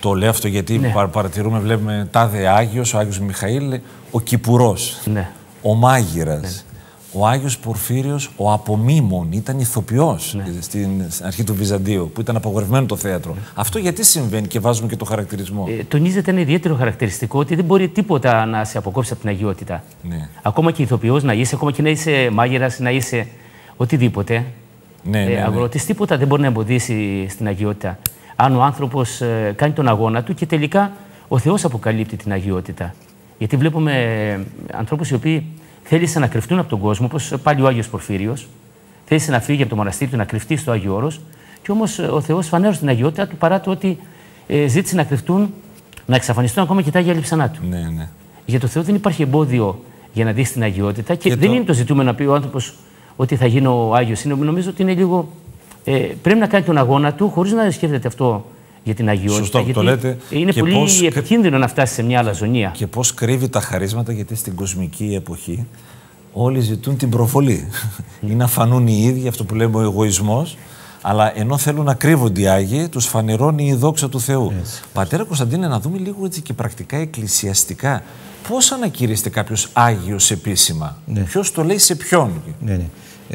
Το λέω αυτό γιατί ναι. παρατηρούμε, βλέπουμε τάδε Άγιος, ο Άγιος Μιχαήλ, ο Κυπουρός, ναι. ο Μάγειρας, ναι. ο Άγιος Πορφύριος, ο Απομίμων, ήταν ηθοποιός ναι. στην αρχή του Βυζαντίου, που ήταν απαγορευμένο το θέατρο. Ναι. Αυτό γιατί συμβαίνει και βάζουμε και το χαρακτηρισμό. Ε, τονίζεται ένα ιδιαίτερο χαρακτηριστικό ότι δεν μπορεί τίποτα να σε αποκόψει από την αγιότητα. Ναι. Ακόμα και ηθοποιός να είσαι, ακόμα και να είσαι μάγειρας, να είσαι οτιδήποτε. Ναι, ναι, ναι. Ε, αγρότης, τίποτα δεν μπορεί να εμποδίσει στην αγιότητα. Αν ο άνθρωπος ε, κάνει τον αγώνα του και τελικά ο Θεός αποκαλύπτει την αγιότητα. Γιατί βλέπουμε ε, ανθρώπους οι οποίοι θέλησαν να κρυφτούν από τον κόσμο, όπως πάλι ο Άγιος Πορφύριος, θέλησε να φύγει από το μοναστήρι του, να κρυφτεί στο Άγιο Όρος, και όμως ο Θεός φανέρωσε την αγιότητα του παρά το ότι ε, ζήτησε να κρυφτούν, να εξαφανιστούν ακόμα και τα Άγια Λειψανά του. Ναι, ναι. Για το Θεό δεν υπάρχει εμπόδιο για να δεις την αγιότητα και, και δεν το... είναι το ζητούμενο να πει ο άνθρωπος ότι θα γίνω Άγιος. Νομίζω ότι είναι λίγο. Ε, πρέπει να κάνει τον αγώνα του χωρίς να σκέφτεται αυτό για την αγιότητα. Σωστό, γιατί το λέτε. Είναι και πολύ πώς... επικίνδυνο να φτάσει σε μια αλαζονία. Και πώς κρύβει τα χαρίσματα, γιατί στην κοσμική εποχή όλοι ζητούν την προβολή. Ή να φανούν οι ίδιοι, αυτό που λέμε ο εγωισμός, αλλά ενώ θέλουν να κρύβονται οι Άγιοι, τους φανερώνει η δόξα του Θεού. Έτσι. Πατέρα Κωνσταντίνε, να δούμε λίγο έτσι και πρακτικά εκκλησιαστικά. Πώς ανακηρύσσεται κάποιος Άγιος επίσημα, ναι. Ποιος το λέει σε ποιον. Ναι, ναι.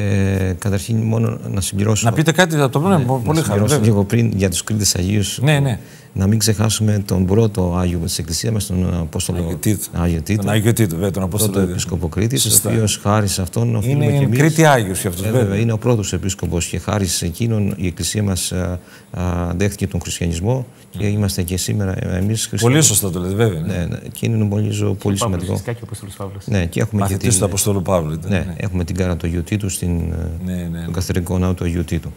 Ε, καταρχήν, μόνο να συμπληρώσω. Να πείτε κάτι, θα το πούμε, ναι, πολύ χαρά. Λίγο πριν για τους κρίτες Αγίους. Ναι, ναι. Να μην ξεχάσουμε τον πρώτο Άγιο της Εκκλησίας μας, τον Απόστολο Άγιο Τίτο. Τον Άγιο Τίτο, βέβαια, τον Απόστολο Επίσκοπο Κρήτης, ο οποίος χάρη σε αυτόν οφείλουμε είναι και εμείς. Κρήτη Άγιος και αυτός, βέβαια. Είναι ο πρώτος επίσκοπος και χάρη σε εκείνον η Εκκλησία μας α, α, δέχτηκε τον χριστιανισμό και είμαστε και σήμερα εμείς χριστιανοί. Πολύ σωστά το λέτε, βέβαια. Ναι, ναι, και είναι νομίζω πολύ και σημαντικό. Φυσικά και ο Απόστολος Παύλος. Ναι, και έχουμε μαθητής και την... του Αποστόλου Παύλου. Ήταν, ναι, ναι, έχουμε την κάρα του Αγίου Τίτου στην... ναι, ναι, ναι. τον καθεδρικό ναό του Αγίου Τίτου.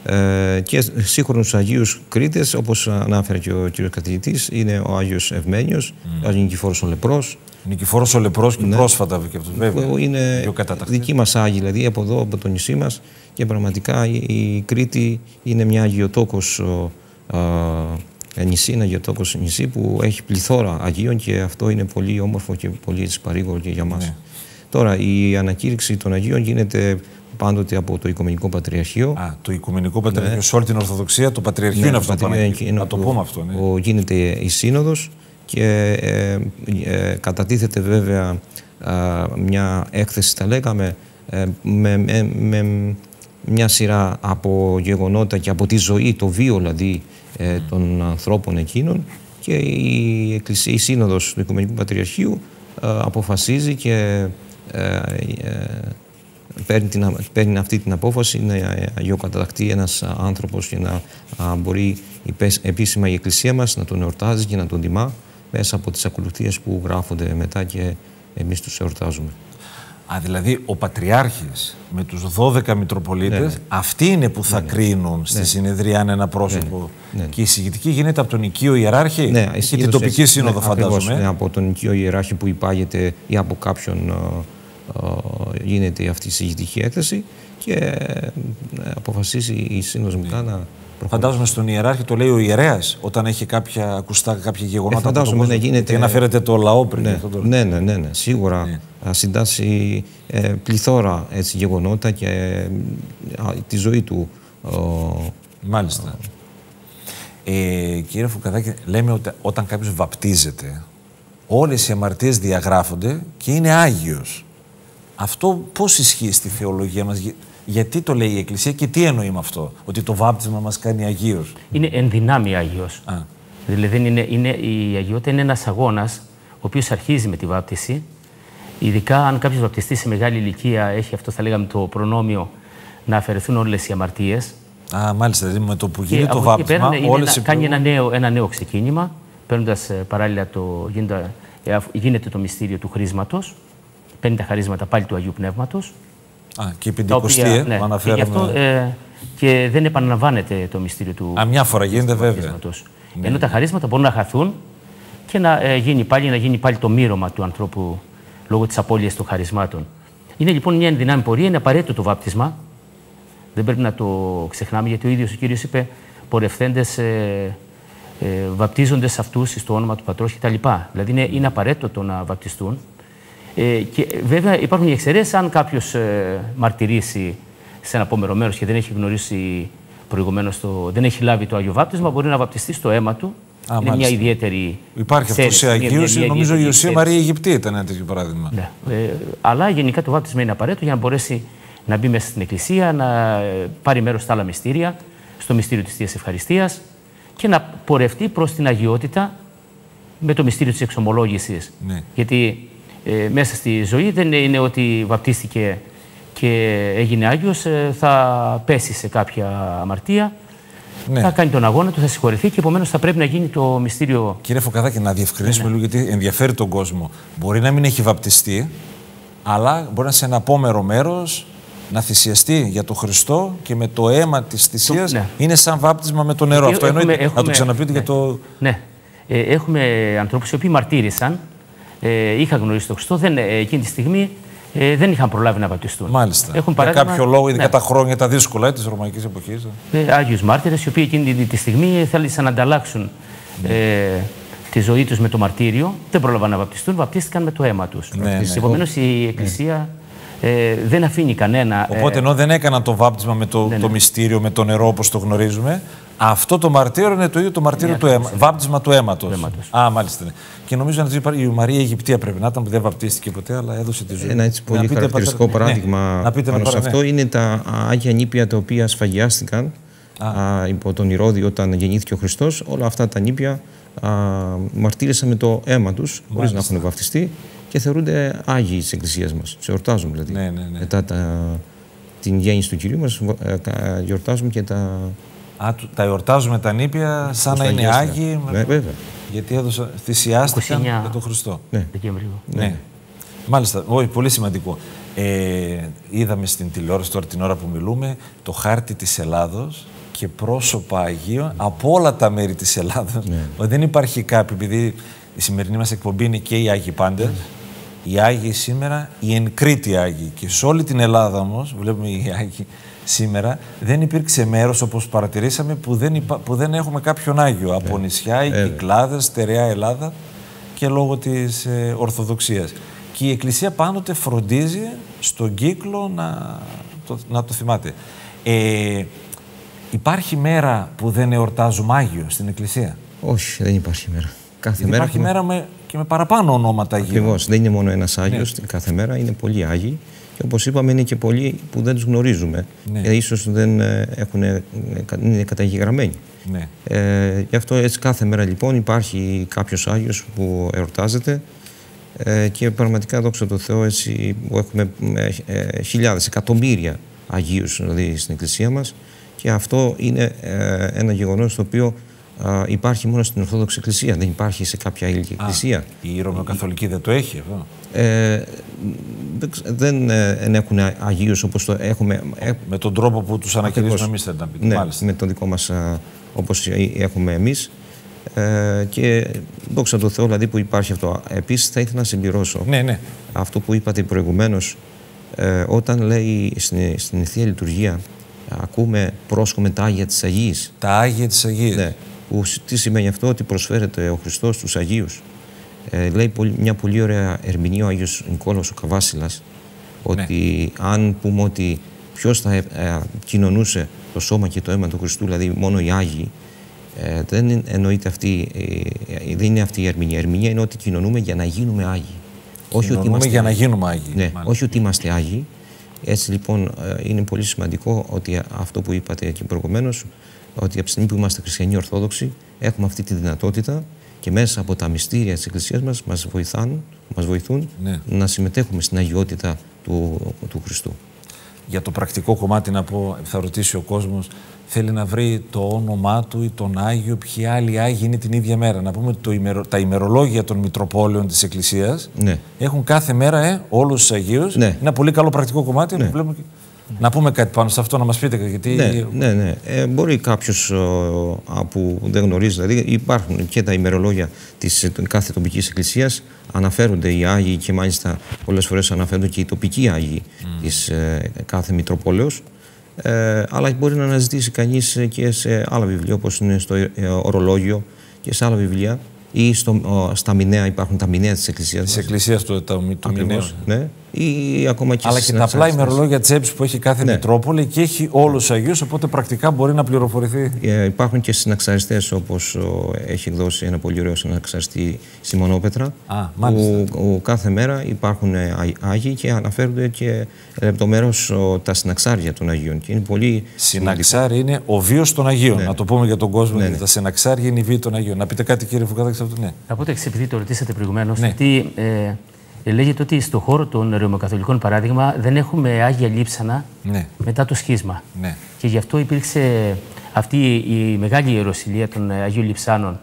Ε, και σύγχρονους Αγίους Κρήτες, όπως ανάφερε και ο κύριος καθηγητής, είναι ο Άγιος Ευμένιος, mm. ο Άγιος Νικηφόρος ο Λεπρός. Νικηφόρος ο Λεπρός και ναι. πρόσφατα και αυτός, βέβαια. Είναι δικοί μας Άγιοι, δηλαδή από εδώ, από το νησί μας, και πραγματικά η, η Κρήτη είναι μια αγιοτόκος α, νησί, ένα αγιοτόκος νησί που έχει πληθώρα Αγίων και αυτό είναι πολύ όμορφο και πολύ παρήγορο και για μας. Ναι. Τώρα, η ανακήρυξη των Αγίων γίνεται πάντοτε από το Οικουμενικό Πατριαρχείο. Α, το Οικουμενικό Πατριαρχείο, ναι. Σε όλη την Ορθοδοξία, το Πατριαρχείο ναι, είναι αυτό. Είναι να το πούμε αυτό. Ναι. Ο, γίνεται η Σύνοδος και ε, ε, κατατίθεται βέβαια ε, μια έκθεση, θα λέγαμε, ε, με, με, με μια σειρά από γεγονότα και από τη ζωή, το βίο δηλαδή ε, των ανθρώπων εκείνων, και η, Εκκλησία, η Σύνοδος του Οικουμενικού Πατριαρχείου ε, αποφασίζει και ε, ε, Παίρνει, την, παίρνει αυτή την απόφαση να αγιοκαταταχθεί ένας άνθρωπος και να α, μπορεί επίσημα η Εκκλησία μας να τον εορτάζει και να τον τιμά μέσα από τις ακολουθίες που γράφονται μετά και εμείς τους εορτάζουμε. Α, δηλαδή ο Πατριάρχης με τους δώδεκα Μητροπολίτες, ναι, ναι. αυτοί είναι που θα ναι, κρίνουν ναι. στη συνεδρία αν ένα πρόσωπο. Ναι, ναι. Και η εισηγητική γίνεται από τον οικείο ιεράρχη ναι, και την τοπική έτσι, σύνοδο, ναι, φαντάζομαι. Ακριβώς, ναι, από τον οικείο ιεράρχη που υπάγεται ή από κάποιον γίνεται αυτή η εισηγητική έκθεση και αποφασίσει η Σύνοδος Μικά να προχωρήσει. Φαντάζομαι στον ιεράρχη το λέει ο ιερέας όταν έχει κάποια ακουστά, κάποια γεγονότα. Ε, φαντάζομαι να γίνεται. Και αναφέρεται το λαό πριν. Ναι, το... ναι, ναι, ναι, ναι, σίγουρα ναι. συντάσσει ε, πληθώρα έτσι, γεγονότα και ε, τη ζωή του. Ο, Μάλιστα. Ο... Ε, κύριε Φουκαδάκη, λέμε ότι όταν κάποιος βαπτίζεται, όλες οι αμαρτίες διαγράφονται και είναι Άγιος. Αυτό πώς ισχύει στη θεολογία μας, γιατί το λέει η Εκκλησία και τι εννοεί με αυτό, ότι το βάπτισμα μας κάνει Αγίος. Είναι εν δυνάμει Άγιος. Α. Δηλαδή είναι, είναι, η αγιότητα είναι ένας αγώνας ο οποίος αρχίζει με τη βάπτιση. Ειδικά αν κάποιος βαπτιστεί σε μεγάλη ηλικία, έχει αυτό θα λέγαμε το προνόμιο να αφαιρεθούν όλες οι αμαρτίες. Α, μάλιστα, δηλαδή με το που γίνει το βάπτισμα, όλες οι... Κάνει ένα νέο, ένα νέο ξεκίνημα, παίρνοντας παράλληλα το, γίνεται, γίνεται το μυστήριο του χρίσματος. Παίρνει τα χαρίσματα πάλι του Αγίου Πνεύματος. Α, και η Πεντηκοστή, ναι, που αναφέραμε. Και, αυτό, ε, και δεν επαναλαμβάνεται το μυστήριο του Α, μια φορά γίνεται βέβαια. Ναι. Ενώ τα χαρίσματα μπορούν να χαθούν και να, ε, γίνει πάλι, να γίνει πάλι το μύρωμα του ανθρώπου λόγω της απώλειας των χαρισμάτων. Είναι λοιπόν μια ενδυνάμει πορεία, είναι απαραίτητο το βάπτισμα. Δεν πρέπει να το ξεχνάμε, γιατί ο ίδιος ο Κύριος είπε πορευθέντες ε, ε, βαπτίζοντες αυτούς στο όνομα του Πατρός κτλ. Δηλαδή είναι, είναι απαραίτητο το να βαπτιστούν. Ε, και βέβαια υπάρχουν οι εξαιρέσεις. Αν κάποιος ε, μαρτυρήσει σε ένα απόμερο μέρος και δεν έχει γνωρίσει προηγουμένως, το, δεν έχει λάβει το Άγιο Βάπτισμα, μπορεί να βαπτιστεί στο αίμα του Α, είναι μια ιδιαίτερη. Υπάρχει αυτό σε Αγίους. Νομίζω η Ιωσία Μαρία Αιγυπτή ήταν ένα τέτοιο παράδειγμα. Ναι. Ε, αλλά γενικά το βάπτισμα είναι απαραίτητο για να μπορέσει να μπει μέσα στην Εκκλησία, να πάρει μέρος στα άλλα μυστήρια, στο μυστήριο της Θείας Ευχαριστίας και να πορευτεί προς την αγιότητα με το μυστήριο της εξομολόγησης. Ναι. Γιατί ε, μέσα στη ζωή δεν είναι ότι βαπτίστηκε και έγινε Άγιος, ε, θα πέσει σε κάποια αμαρτία, ναι. θα κάνει τον αγώνα του, θα συγχωρεθεί και επομένως θα πρέπει να γίνει το μυστήριο. Κύριε Φωκαδάκη, να διευκρινίσουμε ναι. λίγο, γιατί ενδιαφέρει τον κόσμο. Μπορεί να μην έχει βαπτιστεί, αλλά μπορεί να σε ένα απόμερο μέρος να θυσιαστεί για τον Χριστό και με το αίμα της θυσίας ναι. είναι σαν βάπτισμα με το νερό. Έχουμε, Αυτό εννοείται. Έχουμε, να το ξαναπείτε ναι, για το. Ναι. Ε, έχουμε ανθρώπους οι οποίοι μαρτύρησαν, ε, είχαν γνωρίσει τον Χριστό, δεν, ε, εκείνη τη στιγμή ε, δεν είχαν προλάβει να βαπτιστούν. Μάλιστα. Έχουν για παράδειγμα, κάποιο λόγο, ειδικά ναι. τα χρόνια, τα δύσκολα της Ρωμαϊκής εποχής. Ε, Άγιους μάρτυρες, οι οποίοι εκείνη τη στιγμή θέλησαν να ανταλλάξουν ε, τη ζωή τους με το μαρτύριο, δεν πρόλαβαν να βαπτιστούν, βαπτίστηκαν με το αίμα τους. Ναι, ναι. Επομένως η Εκκλησία ναι. ε, δεν αφήνει κανένα. Οπότε, ενώ δεν έκαναν το βάπτισμα με το, ναι, ναι. το μυστήριο, με το νερό όπως το γνωρίζουμε, αυτό το μαρτύριο είναι το ίδιο το μαρτύριο ναι, του αίμα, βάπτισμα του αίματος. Α, μάλιστα. Ναι. Και νομίζω ότι η Μαρία Αιγυπτία πρέπει να ήταν που δεν βαπτίστηκε ποτέ, αλλά έδωσε τη ζωή. Ένα έτσι πολύ πείτε, χαρακτηριστικό πατέρα, παράδειγμα ναι, πάνω σε αυτό ναι. είναι τα Άγια Νήπια τα οποία σφαγιάστηκαν α. υπό τον Ηρώδη όταν γεννήθηκε ο Χριστός. Όλα αυτά τα νήπια α, μαρτύρησαν με το αίμα τους, χωρίς να έχουν βαπτιστεί και θεωρούνται Άγιοι της Εκκλησίας μας. Τους εορτάζουμε δηλαδή. Ναι, ναι, ναι. Μετά τα, την γέννηση του Κυρίου μας, γιορτάζουμε και τα. Α, τα εορτάζουμε τα νήπια σαν να είναι Άγιοι. Ναι, βέβαια. Γιατί έδωσα, θυσιάστηκαν για τον Χριστό. Ναι. Δεκέμβριο. Ναι. ναι. Μάλιστα, όχι, πολύ σημαντικό. Ε, είδαμε στην τηλεόραση τώρα την ώρα που μιλούμε το χάρτη της Ελλάδος και πρόσωπα Αγίων από όλα τα μέρη της Ελλάδος. Ναι. Δεν υπάρχει κάποιο, επειδή η σημερινή μας εκπομπή είναι και οι Άγιοι πάντες, mm. οι Άγιοι σήμερα, οι εν Κρήτη Άγιοι. Και σε όλη την Ελλάδα όμως, βλέπουμε οι Άγιοι σήμερα, δεν υπήρξε μέρος, όπως παρατηρήσαμε, που δεν, υπα... που δεν έχουμε κάποιον Άγιο. Από yeah. νησιά, οι yeah. Κυκλάδες, στερεά Ελλάδα και λόγω της ε, Ορθοδοξίας. Και η Εκκλησία πάντοτε φροντίζει στον κύκλο να το, να το θυμάται. Ε, υπάρχει μέρα που δεν εορτάζουμε Άγιο στην Εκκλησία? Όχι, δεν υπάρχει μέρα. Κάθε μέρα υπάρχει έχουμε... μέρα με, και με παραπάνω ονόματα Αγίων. Ακριβώς, δεν είναι μόνο ένας Άγιος ναι. κάθε μέρα, είναι πολλοί Άγιοι. Και όπως είπαμε, είναι και πολλοί που δεν τους γνωρίζουμε. Ναι. Ε, ίσως δεν έχουν, είναι καταγεγραμμένοι. Ναι. Ε, γι' αυτό έτσι κάθε μέρα λοιπόν υπάρχει κάποιος Άγιος που εορτάζεται ε, και πραγματικά δόξα τω Θεώ έτσι έχουμε ε, ε, χιλιάδες, εκατομμύρια Αγίους δηλαδή στην Εκκλησία μας και αυτό είναι ε, ένα γεγονός το οποίο Uh, υπάρχει μόνο στην Ορθόδοξη Εκκλησία, δεν υπάρχει σε κάποια άλλη εκκλησία. Α, η Ρωμαιοκαθολική δεν το έχει αυτό? Ε, δεν ε, έχουν Αγίους όπως το έχουμε. Με τον τρόπο που τους ανακηρύσσουμε εμείς θέλετε να πείτε. Ναι, μάλιστα. με τον δικό μας α, όπως έχουμε εμείς. Ε, και δόξα τω Θεώ δηλαδή που υπάρχει αυτό. Επίσης θα ήθελα να συμπληρώσω ναι, ναι. αυτό που είπατε προηγουμένως. Ε, όταν λέει στην, στην Θεία Λειτουργία ακούμε πρόσχομαι τα Άγια της Αγίας. Τα Άγια της Αγίας. Ναι. Που, τι σημαίνει αυτό? Ότι προσφέρεται ο Χριστός στους Αγίους. Ε, λέει πολύ, μια πολύ ωραία ερμηνεία ο Άγιος Νικόλαος ο Καβάσιλας ότι ναι. αν πούμε ότι ποιος θα ε, ε, κοινωνούσε το σώμα και το αίμα του Χριστού, δηλαδή μόνο οι Άγιοι, ε, δεν εννοείται αυτή, ε, δεν είναι αυτή η ερμηνεία. Η ερμηνεία είναι ότι κοινωνούμε για να γίνουμε Άγιοι. Όχι ότι είμαστε για να γίνουμε Άγιοι. Ναι, όχι ότι είμαστε Άγιοι. Έτσι λοιπόν είναι πολύ σημαντικό ότι αυτό που είπατε και προηγουμένως, ότι από τη στιγμή που είμαστε χριστιανοί Ορθόδοξοι, έχουμε αυτή τη δυνατότητα και μέσα από τα μυστήρια της Εκκλησίας μας μας βοηθούν, μας βοηθούν ναι. να συμμετέχουμε στην αγιότητα του, του Χριστού. Για το πρακτικό κομμάτι να πω, θα ρωτήσει ο κόσμος, θέλει να βρει το όνομά του ή τον Άγιο, ποιοι άλλοι Άγιοι είναι την ίδια μέρα. Να πούμε ότι το ημερο, τα ημερολόγια των Μητροπόλεων της Εκκλησίας ναι. έχουν κάθε μέρα ε, όλους τους Αγίους. Ναι. Είναι ένα πολύ καλό πρακτικό κομμάτι ναι. που βλέπουμε και... Να πούμε κάτι πάνω σε αυτό, να μας πείτε γιατί... Ναι, ναι, ναι. Ε, μπορεί κάποιος που δεν γνωρίζει, δηλαδή υπάρχουν και τα ημερολόγια της κάθε τοπικής εκκλησίας, αναφέρονται οι Άγιοι και μάλιστα πολλές φορές αναφέρονται και οι τοπικοί Άγιοι mm. της ε, κάθε Μητροπόλεως. Ε, αλλά μπορεί να αναζητήσει κανείς και σε άλλα βιβλία, όπως είναι στο ε, ορολόγιο και σε άλλα βιβλία ή στο, ο, στα μηνέα, υπάρχουν τα μηνέα της Εκκλησίας. Της Εκκλησίας του, του, του μηνέου. Ναι. ή ακόμα και αλλά και τα απλά ημερολόγια τσέπης που έχει κάθε ναι. Μητρόπολη και έχει όλους τους Αγίους, οπότε πρακτικά μπορεί να πληροφορηθεί. Ε, υπάρχουν και συναξαριστές, όπως ο, έχει εκδώσει ένα πολύ ωραίο συναξαριστή στη Μονόπετρα. Α, που ο, κάθε μέρα υπάρχουν Άγιοι και αναφέρονται και λεπτομέρως τα συναξάρια των Αγίων. Και είναι πολύ συναξάρι είναι ο βίος των Αγίων. Ναι. Να το πούμε για τον κόσμο. Ναι, ναι. Τα συναξάρια είναι η βίη των Αγίων. Να πείτε κάτι, κύριε Φουκάδα, σε αυτό. Ναι. Θα πω το εξής, επειδή το ρωτήσατε προηγουμένως, ναι. ότι ε, λέγεται ότι στον χώρο των Ρωμαιοκαθολικών, παράδειγμα, δεν έχουμε Άγια Λείψανα ναι. μετά το σχίσμα. Ναι. Και γι' αυτό υπήρξε αυτή η μεγάλη ιεροσυλία των Αγίων Λειψάνων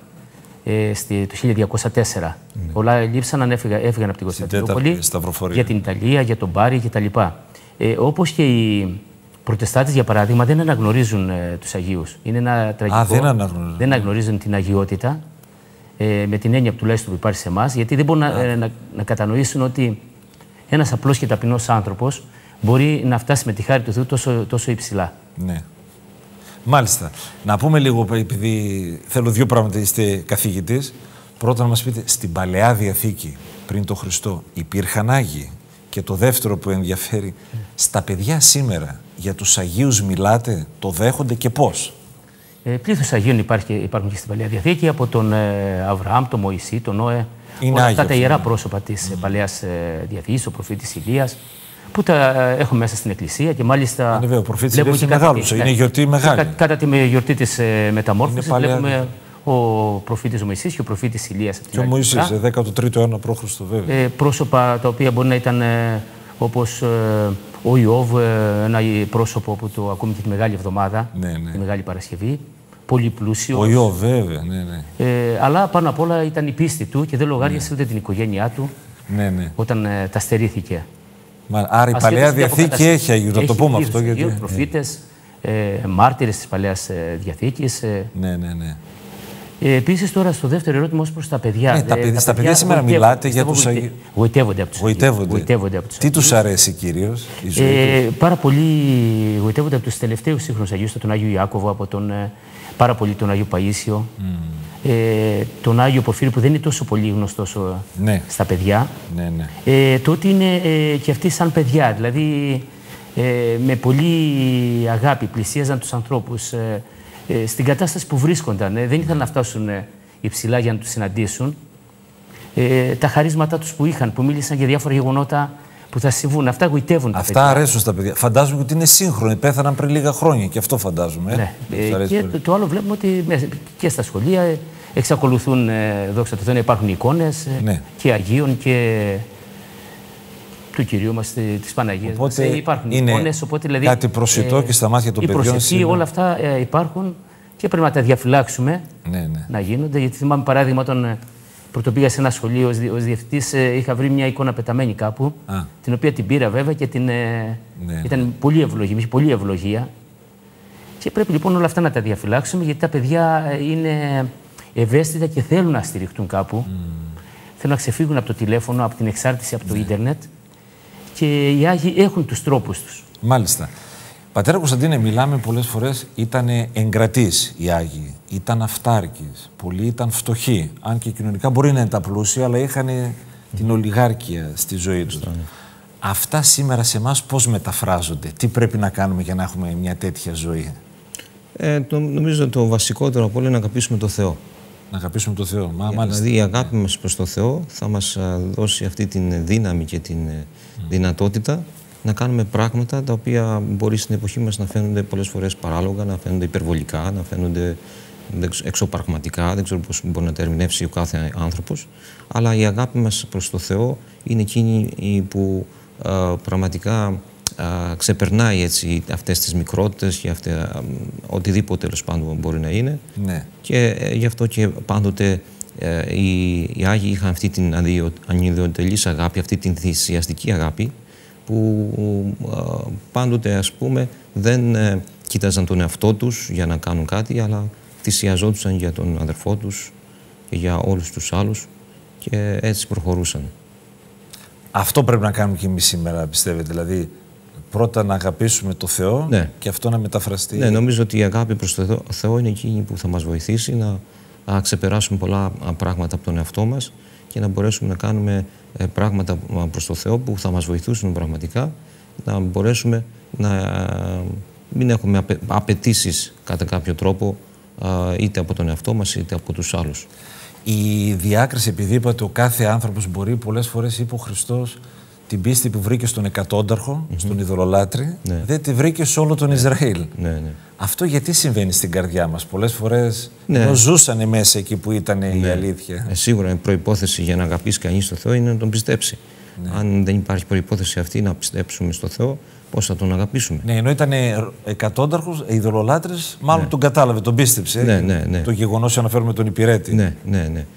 ε, στη, το χίλια διακόσια τέσσερα. Ναι. Πολλά Λείψανα έφυγαν, έφυγαν από την Κωνσταντινούπολη για την Ιταλία, για τον Μπάρι κτλ. Ε, όπως και οι Προτεστάτες, για παράδειγμα, δεν αναγνωρίζουν ε, τους Αγίους. Είναι ένα τραγικό. Α, δεν αναγνωρίζουν. Δεν αναγνωρίζουν την αγιότητα. Ε, με την έννοια που τουλάχιστον που υπάρχει σε εμάς, γιατί δεν μπορούν να, ε, να, να κατανοήσουν ότι ένας απλός και ταπεινός άνθρωπος μπορεί να φτάσει με τη χάρη του Θεού τόσο, τόσο υψηλά. Ναι. Μάλιστα. Να πούμε λίγο, επειδή θέλω δύο πράγματα, είστε καθηγητής. Πρώτα να μας πείτε, στην Παλαιά Διαθήκη, πριν το Χριστό, υπήρχαν Άγιοι? Και το δεύτερο που ενδιαφέρει, mm. στα παιδιά σήμερα, για τους Αγίους μιλάτε, το δέχονται και πώς? Ε, πλήθος Αγίων υπάρχει, υπάρχουν και στην Παλαιά Διαθήκη, από τον ε, Αβραάμ, τον Μωυσή, τον Νόε. Όλα αυτά τα ιερά πρόσωπα της mm. Παλαιάς ε, Διαθήκης, ο προφήτης Ηλίας, που τα ε, έχουμε μέσα στην Εκκλησία και μάλιστα. Είναι βέβαια, ο προφήτης Ηλίας είναι μεγάλος, είναι γιορτή μεγάλη. Κα, κατά τη γιορτή της ε, Μεταμόρφωσης, βλέπουμε ο προφήτης Μωυσής και ο προφήτης Ηλίας. Και ο Μωυσής, δέκατο τρίτο αιώνα π.Χ. βέβαια. Ε, πρόσωπα τα οποία μπορεί να ήταν ε, όπως. Ε, ο Ιώβ, ένα πρόσωπο που το ακούμε και τη Μεγάλη Εβδομάδα, ναι, ναι. τη Μεγάλη Παρασκευή. Πολύ πλούσιο. Ο Ιώβ, βέβαια. Ναι, ναι. Ε, αλλά πάνω απ' όλα ήταν η πίστη του και δεν λογάριασε ούτε ναι. την οικογένειά του ναι, ναι. όταν ε, τα στερήθηκε. Μα, άρα η Παλαιά Διαθήκη έχει Αγίου, να το πούμε αυτό. Έχει γιατί... προφήτες, ε, μάρτυρες της Παλαιάς ε, Διαθήκης. Ε, ναι, ναι, ναι. Ε, Επίσης, τώρα στο δεύτερο ερώτημα, ως προς τα παιδιά. Ναι, τα, ε, παιδιά, τα στα παιδιά σήμερα μιλάτε για τους Αγίους. Γοητεύονται από τους Αγίους. Τι τους αρέσει κυρίως, η ζωή ε, Πάρα πολύ γοητεύονται από τους τελευταίους σύγχρονους Αγίους, τον Άγιο Ιάκωβο, από τον, ε, πάρα πολύ τον Άγιο Παΐσιο, mm. ε, τον Άγιο Πορφύριο, που δεν είναι τόσο πολύ γνωστός ναι. στα παιδιά. Ναι, ναι. Ε, το ότι είναι ε, και αυτοί σαν παιδιά, δηλαδή ε, με πολύ αγάπη πλησίαζαν τους ανθρώπους. Ε, στην κατάσταση που βρίσκονταν. Ε, δεν ήθελαν να φτάσουν ε, υψηλά για να τους συναντήσουν. Ε, τα χαρίσματά τους που είχαν, που μίλησαν για διάφορα γεγονότα που θα συμβούν. Αυτά γοητεύουν τα Αυτά παιδιά. αρέσουν στα παιδιά. Φαντάζομαι ότι είναι σύγχρονοι. Πέθαναν πριν λίγα χρόνια και αυτό φαντάζομαι. Ναι. Ε, και το, το άλλο βλέπουμε ότι και στα σχολεία ε, εξακολουθούν, ε, δόξα τω Θεώ, να υπάρχουν εικόνες ε, ναι. και Αγίων και του Κυρίου μας, της Παναγίας. Οπότε μας. Υπάρχουν είναι εικόνες, οπότε, δηλαδή, κάτι προσιτό ε, και στα μάτια των η παιδιών. Προσευχή, είναι... όλα αυτά ε, υπάρχουν και πρέπει να τα διαφυλάξουμε ναι, ναι. να γίνονται. Γιατί θυμάμαι παράδειγμα όταν πρωτοπήγα σε ένα σχολείο ως διευθυντής, ε, είχα βρει μια εικόνα πεταμένη κάπου, Α. την οποία την πήρα βέβαια και την, ε, ναι, ήταν ναι. πολύ ευλογία, είχε πολύ ευλογία. Και πρέπει λοιπόν όλα αυτά να τα διαφυλάξουμε, γιατί τα παιδιά είναι ευαίσθητα και θέλουν να στηριχτούν κάπου. Mm. Θέλουν να ξεφύγουν από το τηλέφωνο, από την εξάρτηση από το ναι. ίντερνετ. Και οι Άγιοι έχουν τους τρόπους τους. Μάλιστα. Πατέρα Κωνσταντίνε, μιλάμε πολλές φορές, ήταν εγκρατείς οι Άγιοι, ήταν αυτάρκεις, πολλοί ήταν φτωχοί. Αν και κοινωνικά μπορεί να είναι τα πλούσια, αλλά είχαν mm. την ολιγάρκεια στη ζωή τους. Mm. Αυτά σήμερα σε εμάς πώς μεταφράζονται, τι πρέπει να κάνουμε για να έχουμε μια τέτοια ζωή? Ε, το, νομίζω το βασικότερο από όλα είναι να αγαπήσουμε το Θεό. Να αγαπήσουμε το Θεό. Μα, ε, μάλιστα. Δηλαδή η αγάπη μας προς το Θεό θα μας δώσει αυτή την δύναμη και την mm. δυνατότητα να κάνουμε πράγματα τα οποία μπορεί στην εποχή μας να φαίνονται πολλές φορές παράλογα, να φαίνονται υπερβολικά, να φαίνονται εξωπραγματικά, δεν ξέρω πώς μπορεί να τα ερμηνεύσει ο κάθε άνθρωπος. Αλλά η αγάπη μας προς το Θεό είναι εκείνη που α, πραγματικά α, ξεπερνάει έτσι, αυτές τις μικρότητες και αυτές, α, οτιδήποτε τέλος πάντων μπορεί να είναι. Ναι. Και ε, γι' αυτό και πάντοτε ε, οι, οι Άγιοι είχαν αυτή την ανιδιοτελής αγάπη, αυτή την θυσιαστική αγάπη, που α, πάντοτε, ας πούμε, δεν ε, κοίταζαν τον εαυτό τους για να κάνουν κάτι, αλλά θυσιαζόντουσαν για τον αδερφό τους και για όλους τους άλλους και έτσι προχωρούσαν. Αυτό πρέπει να κάνουμε και εμείς σήμερα, πιστεύετε, δηλαδή πρώτα να αγαπήσουμε το Θεό ναι. και αυτό να μεταφραστεί. Ναι, νομίζω ότι η αγάπη προς το Θεό είναι εκείνη που θα μας βοηθήσει να, να ξεπεράσουμε πολλά πράγματα από τον εαυτό μας και να μπορέσουμε να κάνουμε ε, πράγματα προς το Θεό που θα μας βοηθήσουν πραγματικά, να μπορέσουμε να ε, μην έχουμε απαι, απαιτήσεις κατά κάποιο τρόπο, ε, είτε από τον εαυτό μας είτε από τους άλλους. Η διάκριση, επειδή είπατε ο κάθε άνθρωπος μπορεί, πολλές φορές είπε ο Χριστός, την πίστη που βρήκε στον εκατόνταρχο, mm-hmm. στον ειδωλολάτρη, ναι. δεν τη βρήκε σε όλο τον ναι. Ισραήλ. Ναι, ναι. Αυτό γιατί συμβαίνει στην καρδιά μας? Πολλές φορές ναι. ενώ ζούσανε μέσα εκεί που ήταν ναι. η αλήθεια. Ε, σίγουρα η προϋπόθεση για να αγαπήσει κανείς τον Θεό είναι να τον πιστέψει. Ναι. Αν δεν υπάρχει προϋπόθεση αυτή να πιστέψουμε στο Θεό, πώς θα τον αγαπήσουμε? Ναι, ενώ ήταν εκατόνταρχος, ειδωλολάτρης, μάλλον ναι. τον κατάλαβε, τον πίστεψε. Ναι, ναι, ναι. Το γεγονός αναφέρουμε τον υπηρέτη. Ναι, ναι, ναι.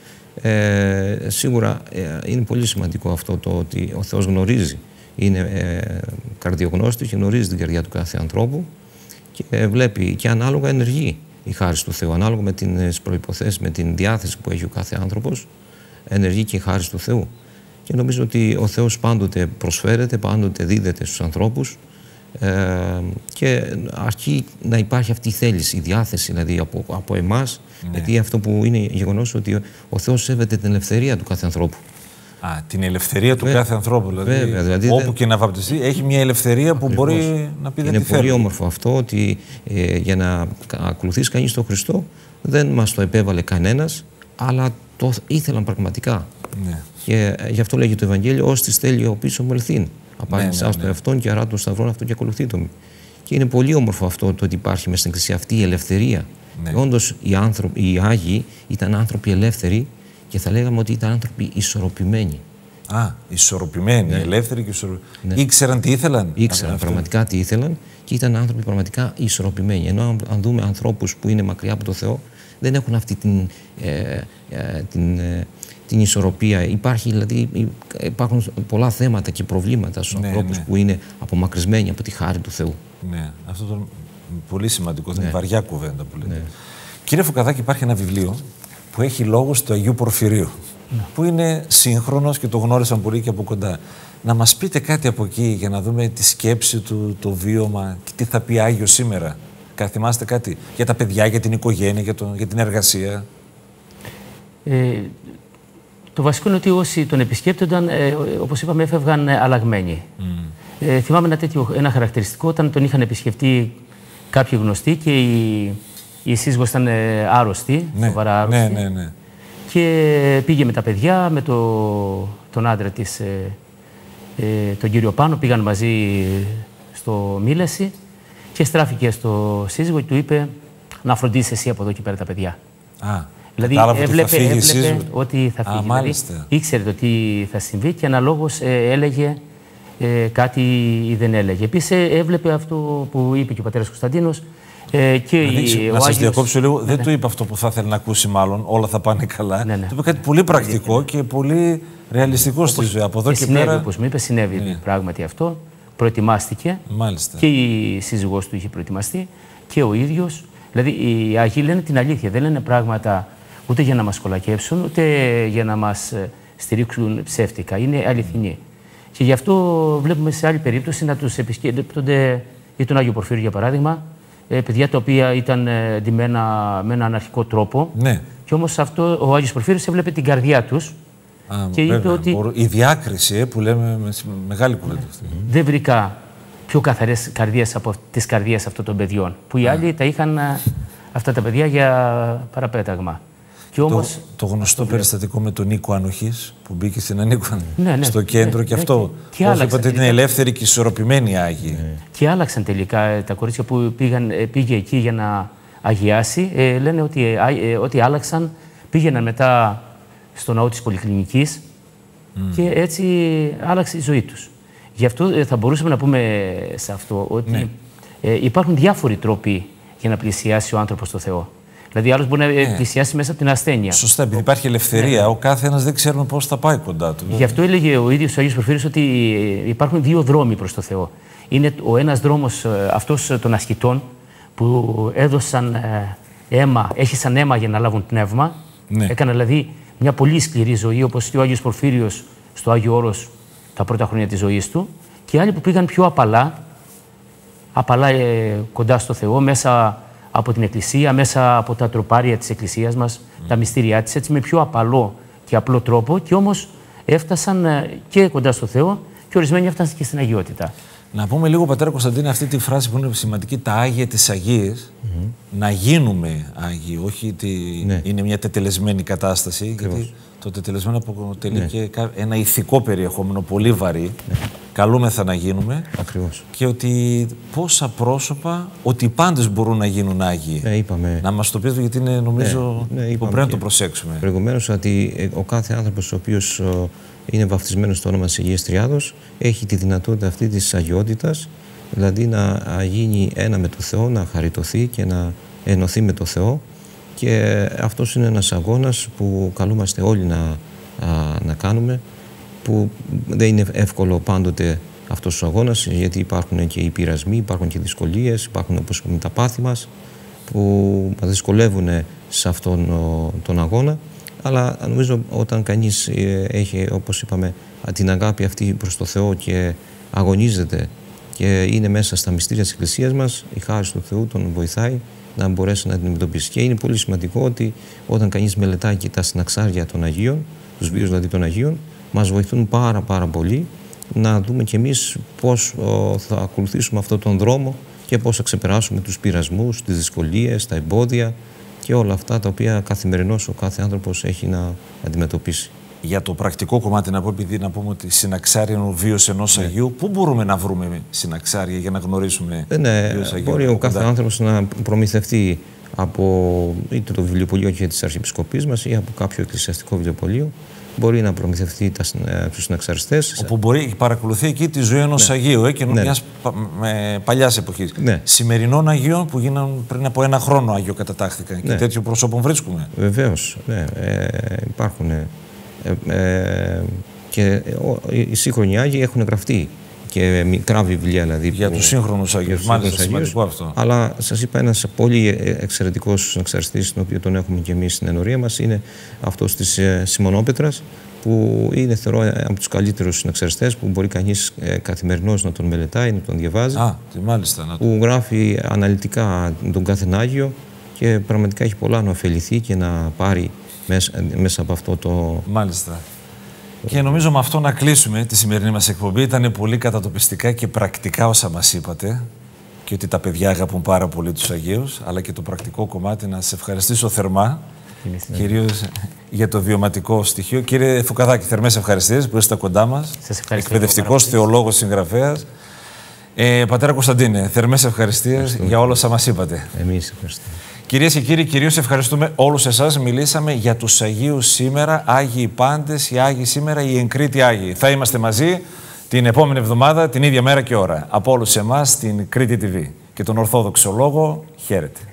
Ε, σίγουρα ε, είναι πολύ σημαντικό αυτό το ότι ο Θεός γνωρίζει, είναι ε, καρδιογνώστης και γνωρίζει την καρδιά του κάθε ανθρώπου και ε, βλέπει και ανάλογα ενεργεί η χάρη του Θεού, ανάλογα με τις προϋποθέσεις, με την διάθεση που έχει ο κάθε άνθρωπος, ενεργεί και η χάρη του Θεού. Και νομίζω ότι ο Θεός πάντοτε προσφέρεται, πάντοτε δίδεται στους ανθρώπους ε, και αρκεί να υπάρχει αυτή η θέληση, η διάθεση δηλαδή από, από εμάς. Ναι. Γιατί αυτό που είναι γεγονός ότι ο Θεός σέβεται την ελευθερία του κάθε ανθρώπου. Α, την ελευθερία του βέβαια, κάθε ανθρώπου. Δηλαδή, βέβαια, δηλαδή όπου δεν... και να βαπτιστεί, έχει μια ελευθερία που ακριβώς. Μπορεί να πει δεν είναι τη θέλει. Είναι πολύ όμορφο αυτό ότι ε, για να ακολουθήσει κανείς τον Χριστό δεν μας το επέβαλε κανένας, αλλά το ήθελαν πραγματικά. Ναι. Και ε, γι' αυτό λέγει το Ευαγγέλιο: «Ως της θέλει ο πίσω μολυθήν». Απάντησε ναι, ναι, ναι. εαυτόν και αρά των σταυρών αυτόν και ακολουθεί τον. Και είναι πολύ όμορφο αυτό το ότι υπάρχει μέσα στην Εκκλησία αυτή η ελευθερία. Ναι. Όντως οι, άνθρωποι, οι Άγιοι ήταν άνθρωποι ελεύθεροι και θα λέγαμε ότι ήταν άνθρωποι ισορροπημένοι. Α, ισορροπημένοι, ναι. ελεύθεροι και ισορροπημένοι. Ναι. Ήξεραν τι ήθελαν. Ήξεραν πραγματικά τι ήθελαν και ήταν άνθρωποι πραγματικά ισορροπημένοι. Ενώ αν, αν δούμε ανθρώπους που είναι μακριά από το Θεό, δεν έχουν αυτή την, ε, ε, την, ε, την ισορροπία. Υπάρχει, δηλαδή, υπάρχουν πολλά θέματα και προβλήματα στους ναι, ανθρώπους ναι. που είναι απομακρυσμένοι από τη χάρη του Θεού. Ναι, αυτό το πολύ σημαντικό, ναι. είναι βαριά κουβέντα που λέτε. Ναι. Κύριε Φωκαδάκη, υπάρχει ένα βιβλίο που έχει λόγους του Αγίου Πορφυρίου, ναι. που είναι σύγχρονος και το γνώρισαν πολύ και από κοντά. Να μας πείτε κάτι από εκεί για να δούμε τη σκέψη του, το βίωμα και τι θα πει Άγιος σήμερα. Θυμάστε κάτι για τα παιδιά, για την οικογένεια, για, το, για την εργασία? Ε, το βασικό είναι ότι όσοι τον επισκέπτονταν, ε, όπως είπαμε, έφευγαν αλλαγμένοι. Mm. Ε, θυμάμαι ένα τέτοιο ένα χαρακτηριστικό όταν τον είχαν επισκεφτεί κάποιοι γνωστοί και η, η σύζυγος ήταν ε, άρρωστη, ναι, σοβαρά άρρωστη. Ναι, ναι, ναι. Και πήγε με τα παιδιά, με το, τον άντρα της, ε, ε, τον κύριο Πάνο, πήγαν μαζί στο Μήλεση και στράφηκε στο σύζυγο και του είπε να φροντίσεις εσύ από εδώ και πέρα τα παιδιά. Α, δηλαδή έβλεπε, ότι θα έβλεπε σύζυγο. ότι θα φύγει. Α, δηλαδή, ήξερε το τι θα συμβεί και αναλόγως ε, έλεγε ε, κάτι ή δεν έλεγε. Επίσης έβλεπε αυτό που είπε και ο πατέρας Κωνσταντίνος. Ε, και δηλαδή, ο να σας διακόψω λίγο, ναι, δεν ναι. του είπε αυτό που θα ήθελε να ακούσει μάλλον, όλα θα πάνε καλά. Ναι, ναι. Του είπε κάτι πολύ πρακτικό ναι. και πολύ ρεαλιστικό στη ζωή. Από εδώ και, και συνέβη, πέρα... όπως μου είπε, συνέβη ναι. πράγματι αυτό. Προετοιμάστηκε. Μάλιστα. Και η σύζυγός του είχε προετοιμαστεί και ο ίδιος. Δηλαδή οι Άγιοι λένε την αλήθεια, δεν λένε πράγματα ούτε για να μας κολακεύσουν, ούτε για να μας στηρίξουν ψεύτικα. Είναι αληθινοί. Και γι' αυτό βλέπουμε σε άλλη περίπτωση να τους επισκέπτονται για τον Άγιο Πορφύριο, για παράδειγμα, παιδιά τα οποία ήταν ντυμένα με έναν αναρχικό τρόπο. Ναι. Και όμως αυτό ο Άγιος Πορφύριος έβλεπε την καρδιά τους. Α, και είπε ότι η διάκριση ε, που λέμε με μεγάλη κουβέντα. Δεν βρήκα πιο καθαρές καρδιές από τις καρδιές αυτών των παιδιών. Που οι άλλοι τα είχαν αυτά τα παιδιά για παραπέταγμα. Και όμως, το, το γνωστό αυτό περιστατικό με τον Νίκο Ανοχής που μπήκε στην Ανίκο ναι, ναι, στο κέντρο ναι, και αυτό. Ναι, και όχι είπατε ότι είναι ελεύθεροι και ισορροπημένοι Άγιοι. Ναι. Και άλλαξαν τελικά τα κορίτσια που πήγαν, πήγε εκεί για να αγιάσει. Ε, λένε ότι, ε, ότι άλλαξαν, πήγαιναν μετά στο ναό της Πολυκλινικής mm. και έτσι άλλαξε η ζωή τους. Γι' αυτό ε, θα μπορούσαμε να πούμε σε αυτό ότι ναι. ε, υπάρχουν διάφοροι τρόποι για να πλησιάσει ο άνθρωπος στο Θεό. Δηλαδή, άλλος μπορεί να ναι. πλησιάσει μέσα από την ασθένεια. Σωστά, επειδή υπάρχει ελευθερία, ναι. ο κάθε ένας δεν ξέρουμε πώς θα πάει κοντά του. Γι' αυτό έλεγε ο ίδιος ο Άγιος Πορφύριος ότι υπάρχουν δύο δρόμοι προς το Θεό. Είναι ο ένας δρόμος αυτός των ασκητών που έδωσαν αίμα, έχισαν αίμα για να λάβουν πνεύμα. Ναι. Έκαναν δηλαδή μια πολύ σκληρή ζωή, όπως και ο Άγιος Πορφύριος στο Άγιο Όρος τα πρώτα χρόνια της ζωής του. Και άλλοι που πήγαν πιο απαλά, απαλά ε, κοντά στο Θεό, μέσα από την Εκκλησία, μέσα από τα τροπάρια της Εκκλησίας μας, mm. τα μυστήριά της, έτσι με πιο απαλό και απλό τρόπο και όμως έφτασαν και κοντά στο Θεό και ορισμένοι έφτασαν και στην αγιότητα. Να πούμε λίγο, πατέρα Κωνσταντίνε, αυτή τη φράση που είναι σημαντική, τα Άγια της Αγίας, mm-hmm. να γίνουμε Άγιοι, όχι ότι ναι. είναι μια τετελεσμένη κατάσταση, ακριβώς. Γιατί το τετελεσμένο αποτελεί ναι. και ένα ηθικό περιεχόμενο πολύ βαρύ, ναι. καλούμεθα να γίνουμε. Ακριβώς. Και ότι πόσα πρόσωπα, ότι οι πάντες μπορούν να γίνουν Άγιοι. Ναι, είπαμε. Να μας το πείτε, γιατί είναι νομίζω ναι, ναι, που πρέπει να το προσέξουμε. Προηγουμένως ότι ο κάθε άνθρωπος ο οποίος είναι βαφτισμένος στο όνομα της Αγίας Τριάδος, έχει τη δυνατότητα αυτή της αγιότητας, δηλαδή να γίνει ένα με το Θεό, να χαριτωθεί και να ενωθεί με το Θεό. Και αυτός είναι ένας αγώνας που καλούμαστε όλοι να, α, να κάνουμε, που δεν είναι εύκολο πάντοτε αυτός ο αγώνας, γιατί υπάρχουν και οι πειρασμοί, υπάρχουν και δυσκολίες, υπάρχουν, όπως είπαμε, τα πάθη μας, που μας δυσκολεύουν σε αυτόν τον αγώνα. Αλλά νομίζω όταν κανείς έχει, όπως είπαμε, την αγάπη αυτή προς το Θεό και αγωνίζεται και είναι μέσα στα μυστήρια της Εκκλησίας μας, η χάρις του Θεού τον βοηθάει να μπορέσει να την αντιμετωπίσει. Και είναι πολύ σημαντικό ότι όταν κανείς μελετάει και τα συναξάρια των Αγίων, τους βίους δηλαδή των Αγίων, μας βοηθούν πάρα πάρα πολύ να δούμε κι εμείς πώς ο, θα ακολουθήσουμε αυτόν τον δρόμο και πώς θα ξεπεράσουμε τους πειρασμούς, τις δυσκολίες, τα εμπόδια και όλα αυτά τα οποία καθημερινώς ο κάθε άνθρωπος έχει να αντιμετωπίσει. Για το πρακτικό κομμάτι, να πω, επειδή να πούμε ότι συναξάρια είναι ο βίος ενός ναι. Αγίου, πού μπορούμε να βρούμε συναξάρια για να γνωρίσουμε ε, ναι, βίος Αγίου? Μπορεί ο κάθε κοντά. άνθρωπος να προμηθευτεί από είτε το βιβλιοπωλείο και της Αρχιεπισκοπής μας ή από κάποιο εκκλησιαστικό βιβλιοπωλείο. Μπορεί να προμηθευτεί τους συναξαριστές. Όπου μπορεί, παρακολουθεί εκεί τη ζωή ενός ναι. Αγίου, ε, και ναι. μιας με παλιάς εποχής. Ναι. Σημερινών Αγίων που γίναν πριν από ένα χρόνο Άγιο κατατάχθηκαν. Ναι. Και τέτοιο πρόσωπο βρίσκουμε. Βεβαίως. Ναι. Ε, υπάρχουν. Ε, ε, και οι σύγχρονοι Άγιοι έχουν γραφτεί και μικρά βιβλία δηλαδή. Για τους σύγχρονους Αγίους. Μάλιστα, σημαντικό αυτό. Αλλά σας είπα, ένας πολύ εξαιρετικός συναξαριστής, τον οποίο τον έχουμε και εμείς στην ενορία μας, είναι αυτός της Σιμωνόπετρας, που είναι, θεωρώ, από τους καλύτερους συναξαριστές που μπορεί κανείς καθημερινώς να τον μελετάει, να τον διαβάζει. Α, μάλιστα. Να το... Που γράφει αναλυτικά τον κάθε Άγιο και πραγματικά έχει πολλά να ωφεληθεί και να πάρει μέσα, μέσα από αυτό το... Μάλιστα. Και νομίζω με αυτό να κλείσουμε τη σημερινή μας εκπομπή. Ήταν πολύ κατατοπιστικά και πρακτικά όσα μας είπατε και ότι τα παιδιά αγαπούν πάρα πολύ τους Αγίους, αλλά και το πρακτικό κομμάτι. Να σας ευχαριστήσω θερμά, κυρίως για το βιωματικό στοιχείο. Κύριε Φουκαδάκη, θερμές ευχαριστίες που είστε κοντά μας. Εκπαιδευτικός, θεολόγος, συγγραφέας. Ε, πατέρα Κωνσταντίνε, θερμές ευχαριστίες για όλα όσα μας είπατε. Εμείς ευχαριστούμε. Κυρίες και κύριοι, κυρίως ευχαριστούμε όλους εσάς. Μιλήσαμε για τους Αγίους σήμερα, Άγιοι πάντες, οι Άγιοι σήμερα, οι Εγκρίτοι Άγιοι. Θα είμαστε μαζί την επόμενη εβδομάδα, την ίδια μέρα και ώρα. Από όλους εμάς, στην Κρήτη τι βι και τον Ορθόδοξο Λόγο, χαίρετε.